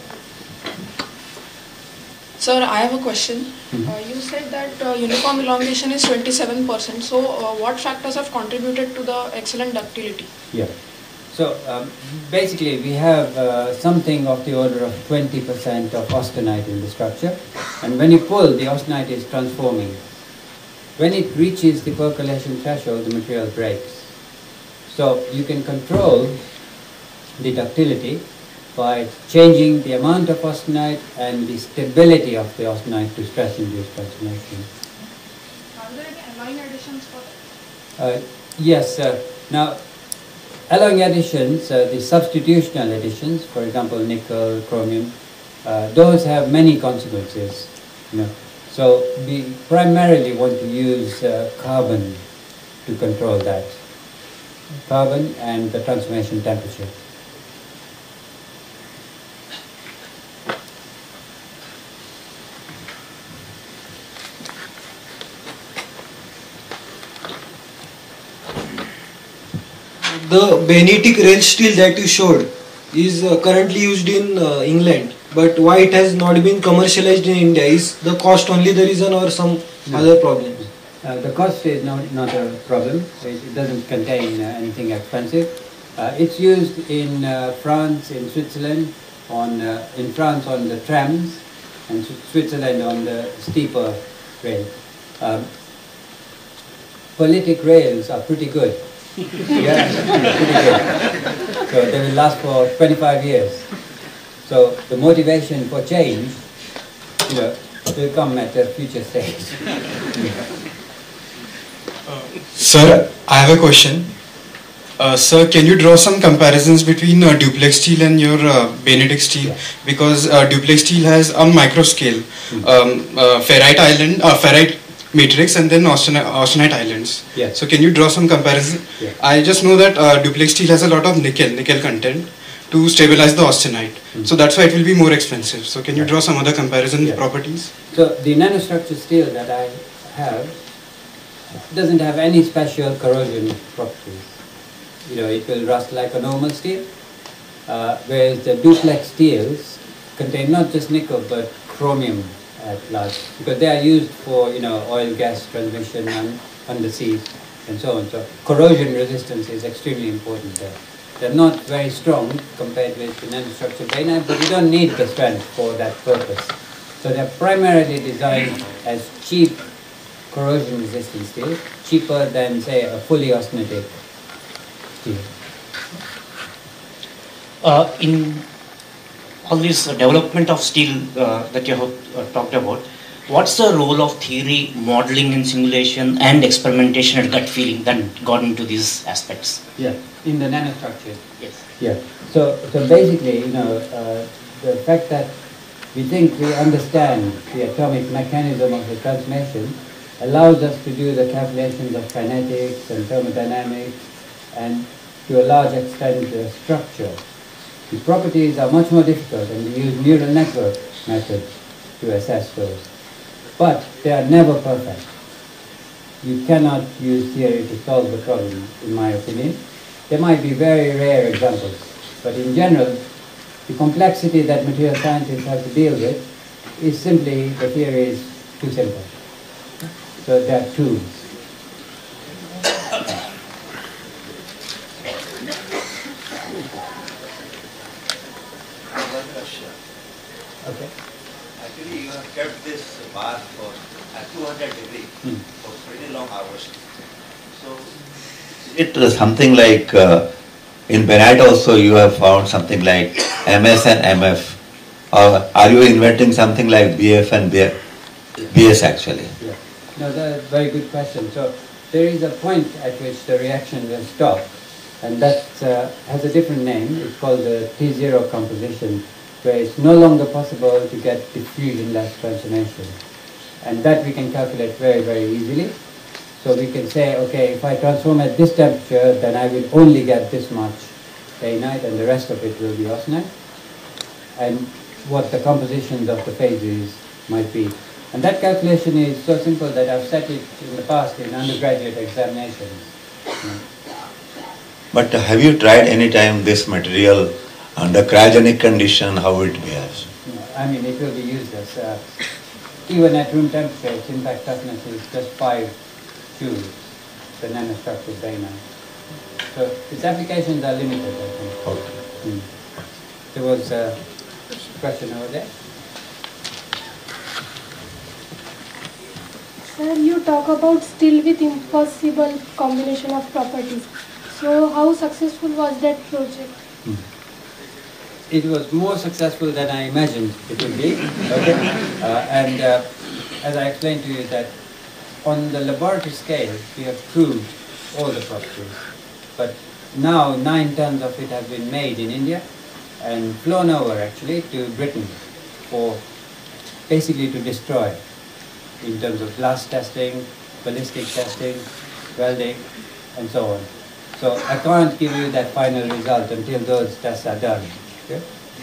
Sir, I have a question. Mm-hmm. uh, you said that uh, uniform elongation is twenty-seven percent. So, uh, what factors have contributed to the excellent ductility? Yeah. So, um, basically, we have uh, something of the order of twenty percent of austenite in the structure. And when you pull, the austenite is transforming. When it reaches the percolation threshold, the material breaks. So, you can control the ductility by changing the amount of austenite and the stability of the austenite to stress-induced transformation. Are there any alloying additions for that? Uh, yes. Uh, now, alloying additions, uh, the substitutional additions, for example, nickel, chromium, uh, those have many consequences. You know. So, we primarily want to use uh, carbon to control that. Carbon and the transformation temperature. The Benetic rail steel that you showed is uh, currently used in uh, England, but why it has not been commercialized in India? Is the cost only the reason or some no. other problems? Uh, the cost is not, not a problem. It, it doesn't contain uh, anything expensive. Uh, it's used in uh, France, in Switzerland, on uh, in France on the trams, and Switzerland on the steeper rail. Um, politic rails are pretty good. Yeah, pretty good. So they will last for twenty-five years. So the motivation for change, you know, will come at a future stage. Sir, I have a question. Uh, sir, can you draw some comparisons between uh, duplex steel and your uh, Benetic steel? Yeah. Because uh, duplex steel has on micro scale mm-hmm. um, uh, ferrite island, uh, ferrite matrix, and then austenite, austenite islands. Yeah. So can you draw some comparison? Yeah. I just know that uh, duplex steel has a lot of nickel, nickel content to stabilize the austenite. Mm-hmm. So that's why it will be more expensive. So can you draw some other comparison yeah. properties? So the nanostructured steel that I have doesn't have any special corrosion properties. You know, it will rust like a normal steel, uh, whereas the duplex steels contain not just nickel but chromium at large, because they are used for, you know, oil gas transmission and undersea and so on. So corrosion resistance is extremely important there. They're not very strong compared with the nanostructured bainite, but you don't need the strength for that purpose. So they're primarily designed as cheap corrosion resistant steel, cheaper than, say, a fully austenitic steel. Uh, in all this uh, development of steel uh, that you have uh, talked about, what's the role of theory, modeling and simulation and experimentation and gut feeling that got into these aspects? Yeah, in the nanostructure. Yes. Yeah. So, so basically, you know, uh, the fact that we think we understand the atomic mechanism of the transformation allows us to do the calculations of kinetics and thermodynamics and to a large extent the structure. The properties are much more difficult, and we use neural network methods to assess those. But they are never perfect. You cannot use theory to solve the problem, in my opinion. There might be very rare examples, but in general, the complexity that material scientists have to deal with is simply the theory is too simple. So there are tools. question. Okay. Actually, you have kept this bar for at two hundred degrees Hmm. for pretty long hours. So, it is something like uh, in Benite also you have found something like M S and M F. Or are you inventing something like B F and B S actually? Yeah. No, that's a very good question. So there is a point at which the reaction will stop, and that uh, has a different name. It's called the T zero composition, where it's no longer possible to get diffusion-less transformation. And that we can calculate very, very easily. So we can say, okay, if I transform at this temperature, then I will only get this much bainite, and the rest of it will be austenite. And what the compositions of the phases might be. And that calculation is so simple that I've set it in the past in undergraduate examinations. But have you tried any time this material under cryogenic condition, how it behaves? No, I mean, it will be useless. Uh, even at room temperature, its impact toughness is just five joules, the nanostructured bainite. So its applications are limited, I think. Okay. Hmm. There was a question over there. Sir, you talk about steel with impossible combination of properties. So how successful was that project? Hmm. It was more successful than I imagined it would be. Okay? Uh, and uh, as I explained to you that on the laboratory scale, we have proved all the properties. But now nine tons of it have been made in India and flown over actually to Britain for basically to destroy in terms of blast testing, ballistic testing, welding, and so on. So I can't give you that final result until those tests are done. Okay?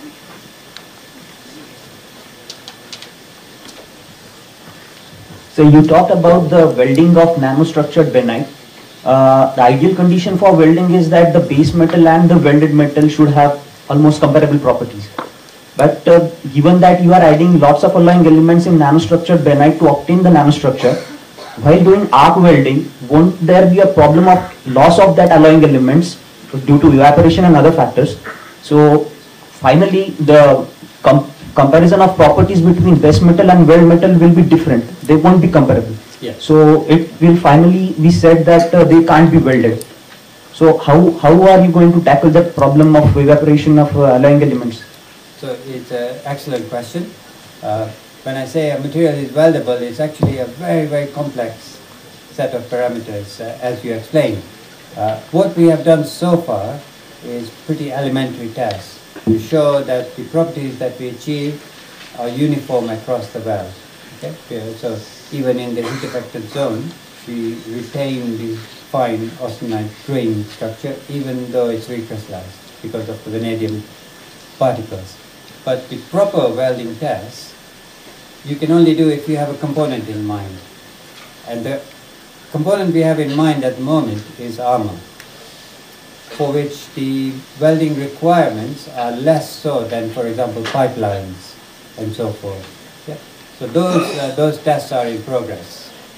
So you talked about the welding of nanostructured bainite. Uh, the ideal condition for welding is that the base metal and the welded metal should have almost comparable properties. But uh, given that you are adding lots of alloying elements in nanostructured bainite to obtain the nanostructure, while doing arc welding, won't there be a problem of loss of that alloying elements due to evaporation and other factors? So finally, the com comparison of properties between base metal and weld metal will be different. They won't be comparable. Yeah. So it will finally be said that uh, they can't be welded. So how, how are you going to tackle that problem of evaporation of uh, alloying elements? So it's an excellent question. Uh, when I say a material is weldable, it's actually a very, very complex set of parameters, uh, as you explained. Uh, what we have done so far is pretty elementary tests to show that the properties that we achieve are uniform across the valve. Okay? Yeah, so even in the heat affected zone, we retain the fine austenite grain structure, even though it's recrystallized because of the vanadium particles. But the proper welding test, you can only do if you have a component in mind. And the component we have in mind at the moment is armor, for which the welding requirements are less so than, for example, pipelines and so forth. Yeah? So those, uh, those tests are in progress.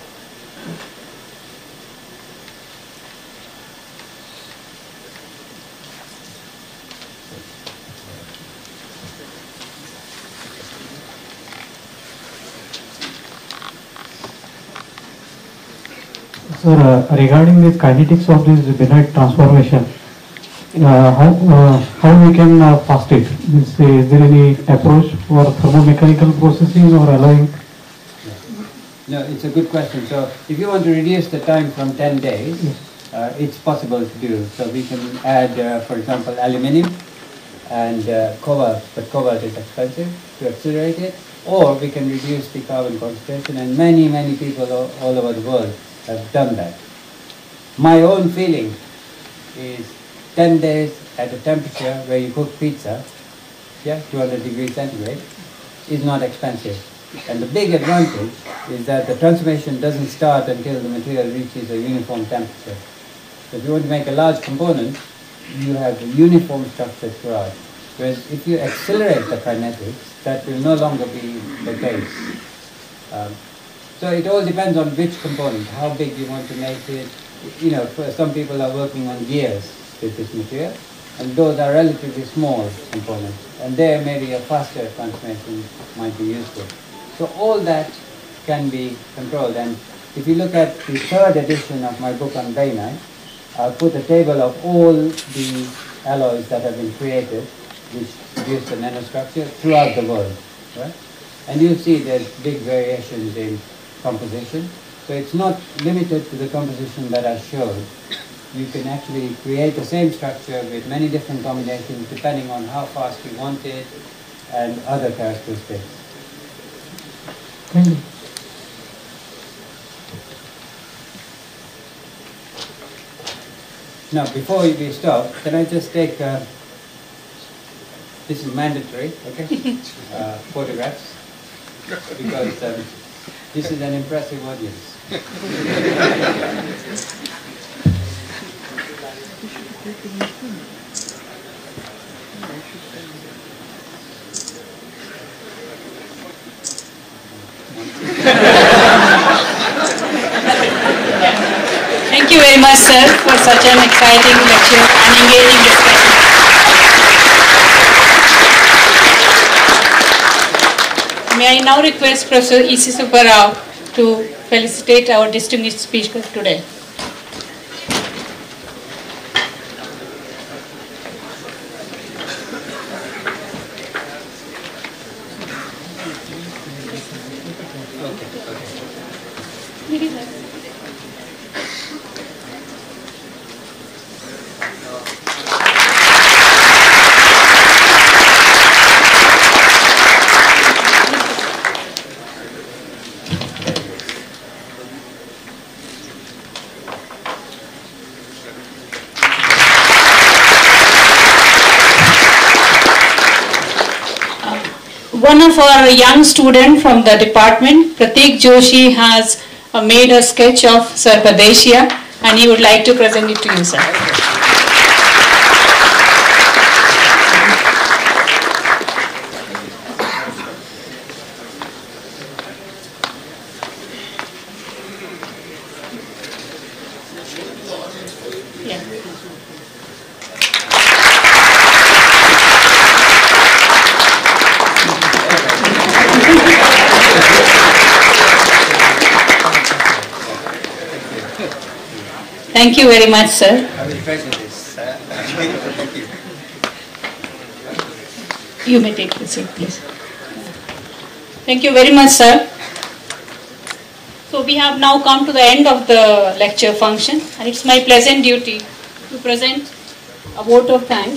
Sir, uh, regarding the kinetics of this bainite transformation, uh, how, uh, how we can uh, fast it? Is, is there any approach for thermomechanical processing or alloying? No, it's a good question. So if you want to reduce the time from ten days, uh, it's possible to do. So we can add, uh, for example, aluminium and uh, cobalt, but cobalt is expensive to accelerate it, or we can reduce the carbon concentration, and many, many people all, all over the world have done that. My own feeling is ten days at a temperature where you cook pizza, yeah, two hundred degrees centigrade, is not expensive. And the big advantage is that the transformation doesn't start until the material reaches a uniform temperature. So if you want to make a large component, you have a uniform structure throughout. Whereas if you accelerate the kinetics, that will no longer be the case. Um, So it all depends on which component, how big you want to make it. You know, for some people are working on gears with this material, and those are relatively small components, and there maybe a faster transformation might be useful. So all that can be controlled, and if you look at the third edition of my book on bainite, I've put a table of all the alloys that have been created which produce the nanostructure throughout the world, right? And you see there's big variations in composition. So it's not limited to the composition that I showed. You can actually create the same structure with many different combinations depending on how fast you want it and other characteristics. Thank you. Now, before we stop, can I just take, uh, this is mandatory, okay, uh, photographs, because um, this is an impressive audience. Thank you very much, sir, for such an exciting lecture and engaging discussion. May I now request Professor E C Subbarao to felicitate our distinguished speaker today. One of our young students from the department, Pratik Joshi, has uh, made a sketch of Sir Bhadeshia, and he would like to present it to you, sir. Thank you very much, sir. I will treasure this. Thank you. You may take the seat, please. Thank you very much, sir. So we have now come to the end of the lecture function, and it's my pleasant duty to present a vote of thanks.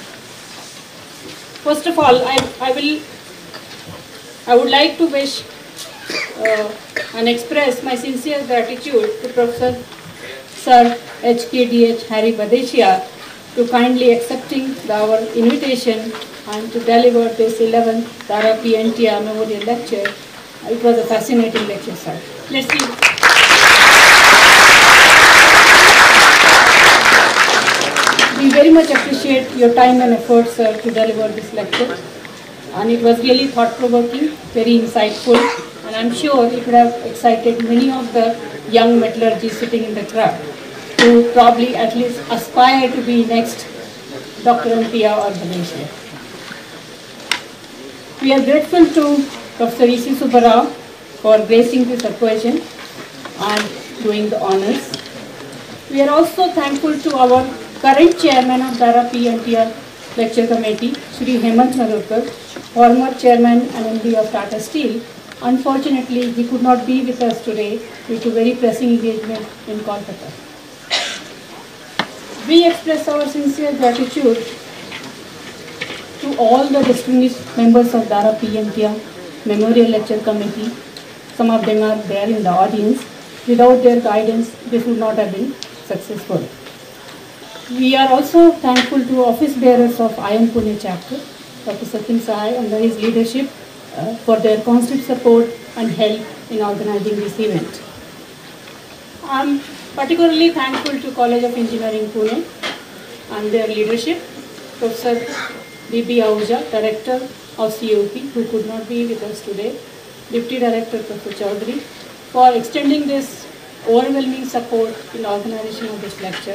First of all, I, I will, I would like to wish uh, and express my sincere gratitude to Professor Sir H K D H Harry Bhadeshia to kindly accepting the, our invitation and to deliver this eleventh Dara P Antia Memorial Lecture. It was a fascinating lecture, sir. Let's see. We very much appreciate your time and effort, sir, to deliver this lecture. And it was really thought-provoking, very insightful, and I'm sure it would have excited many of the young metallurgists sitting in the crowd to probably at least aspire to be next Doctor Antia or Bhadeshia. We are grateful to Professor E C Subbarao for gracing this occasion and doing the honors. We are also thankful to our current chairman of Dara P Antia Lecture Committee, Shri Hemant Narurkar, former chairman and M D of Tata Steel. Unfortunately, he could not be with us today due to very pressing engagement in Kolkata. We express our sincere gratitude to all the distinguished members of Dara P Antia Memorial Lecture Committee. Some of them are there in the audience. Without their guidance, this would not have been successful. We are also thankful to office bearers of I A M Pune chapter, Doctor Satyam Sahai, under his leadership, uh, for their constant support and help in organizing this event. I am particularly thankful to College of Engineering Pune and their leadership, Professor B B Ahuja, Director of C O P, who could not be with us today, Deputy Director Professor Chaudhary, for extending this overwhelming support in the organization of this lecture,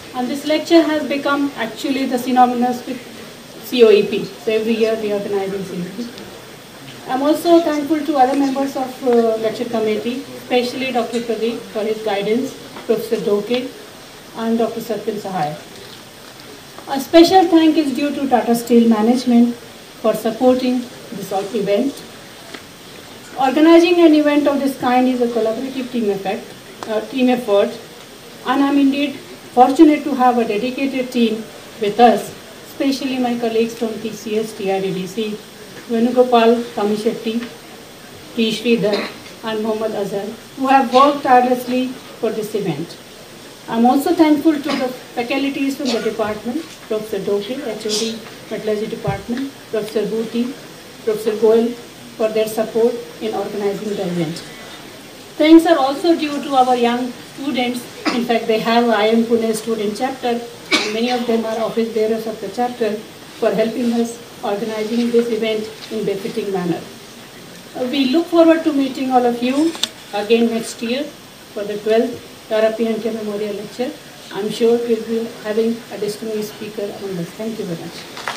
And this lecture has become actually the synonymous with C O E P. So every year we organize in C O E P. I'm also thankful to other members of uh, lecture committee, especially Doctor Pradeep for his guidance, Professor Doke, and Doctor Satyan Sahai. A special thank is due to Tata Steel Management for supporting this event. Organizing an event of this kind is a collaborative team effort, uh, team effort, and I'm indeed fortunate to have a dedicated team with us, especially my colleagues from T C S, T R E D C, Venugopal Kamishetty, T. Sridhar, and Mohammad Azhar, who have worked tirelessly for this event. I'm also thankful to the faculties from the department, Professor Doke, H O D, Metallurgy Department, Professor Bhuti, Professor Goel, for their support in organizing the event. Thanks are also due to our young students. In fact, they have I I M Pune student chapter, and many of them are office bearers of the chapter, for helping us organizing this event in befitting manner. Uh, we look forward to meeting all of you again next year for the twelfth Dara P Memorial Lecture. I'm sure we'll be having a distinguished speaker among us. Thank you very much.